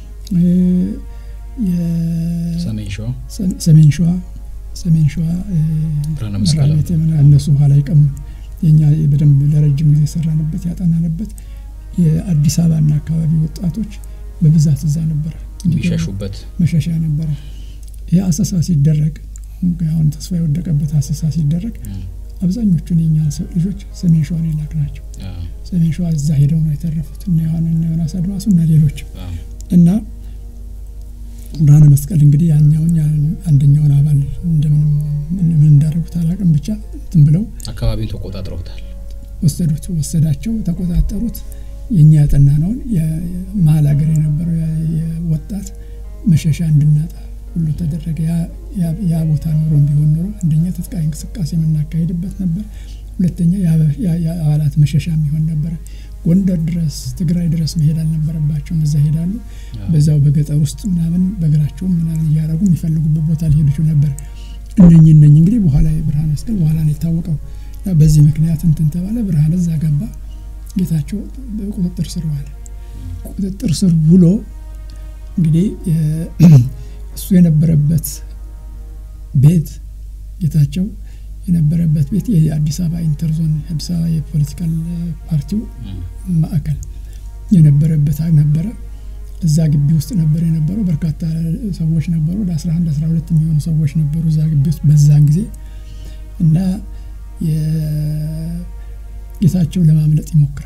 ሰሜን ሸዋ ብርሃነ መስቀል እነሱ ኋላ ይቀሙ የኛ በደንብ ለረጅም ጊዜ ሰራንበት ያጠናንበት የአዲስ አበባና አካባቢ ወጣቶች በብዛት እዛ ነበር የሚሸሹበት መሸሻ ነበር ያአሰሳ ሲደረግ አሁን ተስፋ የወደቀበት አሰሳ ሲደረግ አብዛኞቹ የኛ ልጆች ሰሜን ሸዋ ላይ ላክናቸው ሰሜን ሸዋ እዛ ሄደው ነው የተረፉት እና ዮናስ አድማሱና ሌሎች እና ብርሃነ መስቀል እንግዲህ ያኛውን አንደኛውን አባል እንደምን እንዳደረጉት አላቅም ብቻ እንትን ብለው አካባቢውን ተቆጣጥረውታል ወሰዳቸው ተቆጣጠሩት የኛ ያጠናነውን የማል ሀገር የነበረው የወጣት መሸሻ እንድናጣ ሁሉ ተደረገ ያ ቦታ ኑሮ ቢሆን ኖሮ አንደኛ ተጥቃይ እንቅስቃሴ የምናካሄድበት ነበር ሁለተኛ የአባላት መሸሻ የሚሆን ነበር ጎንደር ድረስ ትግራይ ድረስ መሄድ አልነበረባቸውም እዛ ሄዳሉ በዛው በገጠር ውስጥ ምናምን በእግራቸው ምናምን ያያረጉ የሚፈልጉበት ቦታ ሊሄዱ ነበር እነኚህ እንግዲህ በኋላ ብርሃነ መስቀል በኋላ ነው የታወቀው በዚህ ምክንያት እንትን ተባለ ብርሃነ እዛ ገባ ጌታቸው በቁጥጥር ስር ዋለ ቁጥጥር ስር ብሎ እንግዲህ እሱ የነበረበት ቤት ጌታቸው የነበረበት ቤት የአዲስ አበባ ኢንተርዞን አዲስ አበባ የፖለቲካል ፓርቲው ማዕከል የነበረበት ነበረ እዛ ግቢ ውስጥ ነበር የነበረው በርካታ ሰዎች ነበሩ ወደ 11 12 የሚሆኑ ሰዎች ነበሩ እዛ ግቢ ውስጥ በዛን ጊዜ እና ጌታቸው ለማምለጥ ይሞክራል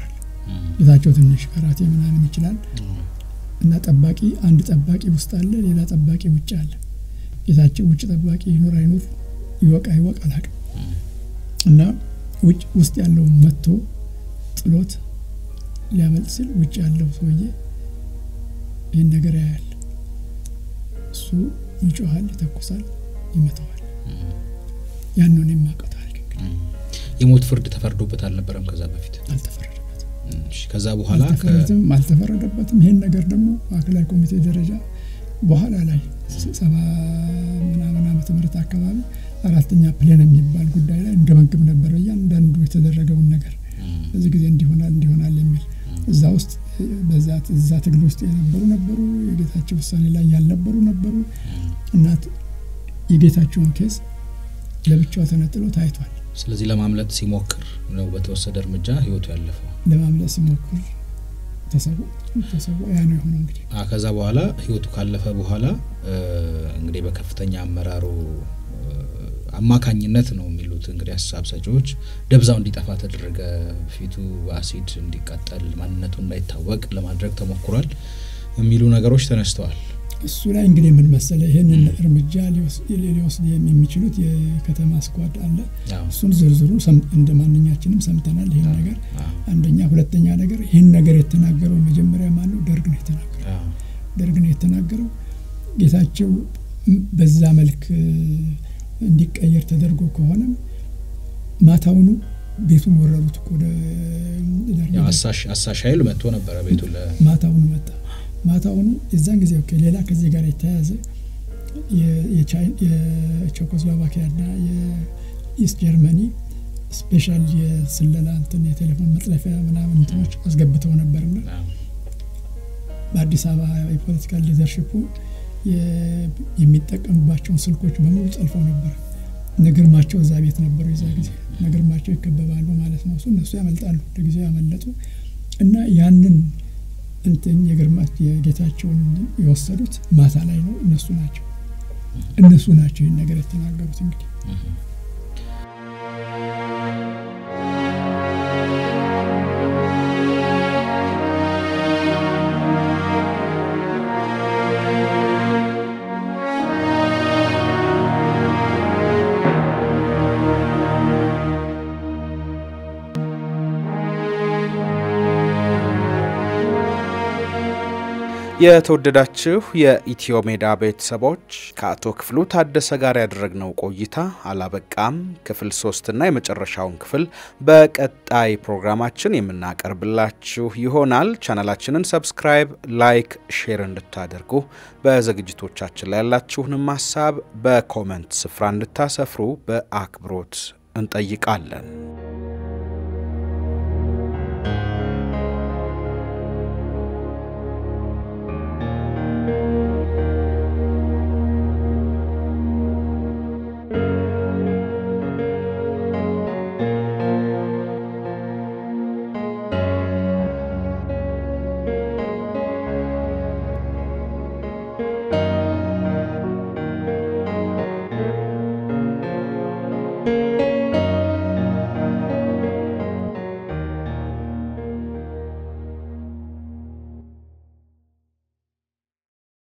ጌታቸው ትንሽ ካራቴ ምናምን ይችላል እና ጠባቂ አንድ ጠባቂ ውስጥ አለ ሌላ ጠባቂ ውጭ አለ ጌታቸው ውጭ ጠባቂ ይኖር አይኖር ይወቃ አላውቅም እና ውስጥ ያለው መጥቶ ጥሎት ሊያመልጥ ሲል ውጭ ያለው ሰውዬ ይሄን ነገር ያያል እሱ ይጮሃል ይተኩሳል ይመታዋል ያንኑ የማውቀው ታሪክ የሞት ፍርድ ተፈርዶበት አልነበረም ከዛ በፊት አልተፈረደበትም ከዛ በኋላ አልተፈረደበትም ይሄን ነገር ደግሞ አክላይ ኮሚቴ ደረጃ በኋላ ላይ 70 ምናምን ዓመተ ምህረት አካባቢ አራተኛ ፕሌን የሚባል ጉዳይ ላይ እንገመግም ነበር ያንዳንዱ የተደረገውን ነገር በዚህ ጊዜ እንዲሆናል የሚል እዛ ውስጥ በዛ ትግል ውስጥ ነበሩ የጌታቸው ውሳኔ ላይ ያልነበሩ ነበሩ እና የጌታቸውን ኬስ ለብቻው ተነጥሎ ታይቷል ስለዚህ ለማምለጥ ሲሞክር ነው በተወሰደ እርምጃ ህይወቱ ያለፈው ለማምለጥ ሲሞክር ተሰው ያ ነው የሆነው እንግዲህ ከዛ በኋላ ህይወቱ ካለፈ በኋላ እንግዲህ በከፍተኛ አመራሩ አማካኝነት ነው የሚሉት እንግዲህ ሐሳብ ሰጪዎች ደብዛው እንዲጠፋ ተደረገ ፊቱ አሲድ እንዲቃጠል ማንነቱ እንዳይታወቅ ለማድረግ ተሞክሯል የሚሉ ነገሮች ተነስተዋል እሱ ላይ እንግዲህ ምን መሰለ ይሄንን እርምጃ ሊወስድ የሚችሉት የከተማ ስኳድ አለ እሱን ዝርዝሩ እንደማንኛችንም ሰምተናል ይሄን ነገር አንደኛ ሁለተኛ ነገር ይሄን ነገር የተናገረው መጀመሪያ ማነው ደርግ ነው የተናገረው ጌታቸው በዛ መልክ እንዲቀየር ተደርጎ ከሆነ ማታውኑ ቤቱን ወረሩት ወደ አሳሽ ኃይል መጥቶ ነበር ቤቱ ማታውኑ እዛን ጊዜ ሌላ ከዚህ ጋር የተያዘ የቼኮስሎቫኪያና የኢስት ጀርመኒ ስፔሻል የስለላ የቴሌፎን መጥለፊያ ምናምን እንትኖች አስገብተው ነበርና በአዲስ አበባ የፖለቲካል ሊደርሺፑ የሚጠቀምባቸው ስልኮች በሙሉ ጠልፈው ነበር ነገርማቸው እዛ ቤት ነበር የዛ ጊዜ ነገርማቸው ይከበባሉ ማለት ነው እነሱ ያመልጣሉ ለጊዜው ያመለጡ እና ያንን እንትን የጌታቸውን የወሰዱት ማታ ላይ ነው እነሱ ናቸው ይሄን ነገር የተናገሩት እንግዲህ የተወደዳችሁ የኢትዮ ሜዳ ቤተሰቦች ከአቶ ክፍሉ ታደሰ ጋር ያደረግነው ቆይታ አላበቃም ክፍል 3 እና የመጨረሻውን ክፍል በቀጣይ ፕሮግራማችን የምናቀርብላችሁ ይሆናል ቻናላችንን ሰብስክራይብ ላይክ ሼር እንድታደርጉ በዝግጅቶቻችን ላይ ያላችሁንም ሐሳብ በኮሜንት ስፍራ እንድታሰፍሩ በአክብሮት እንጠይቃለን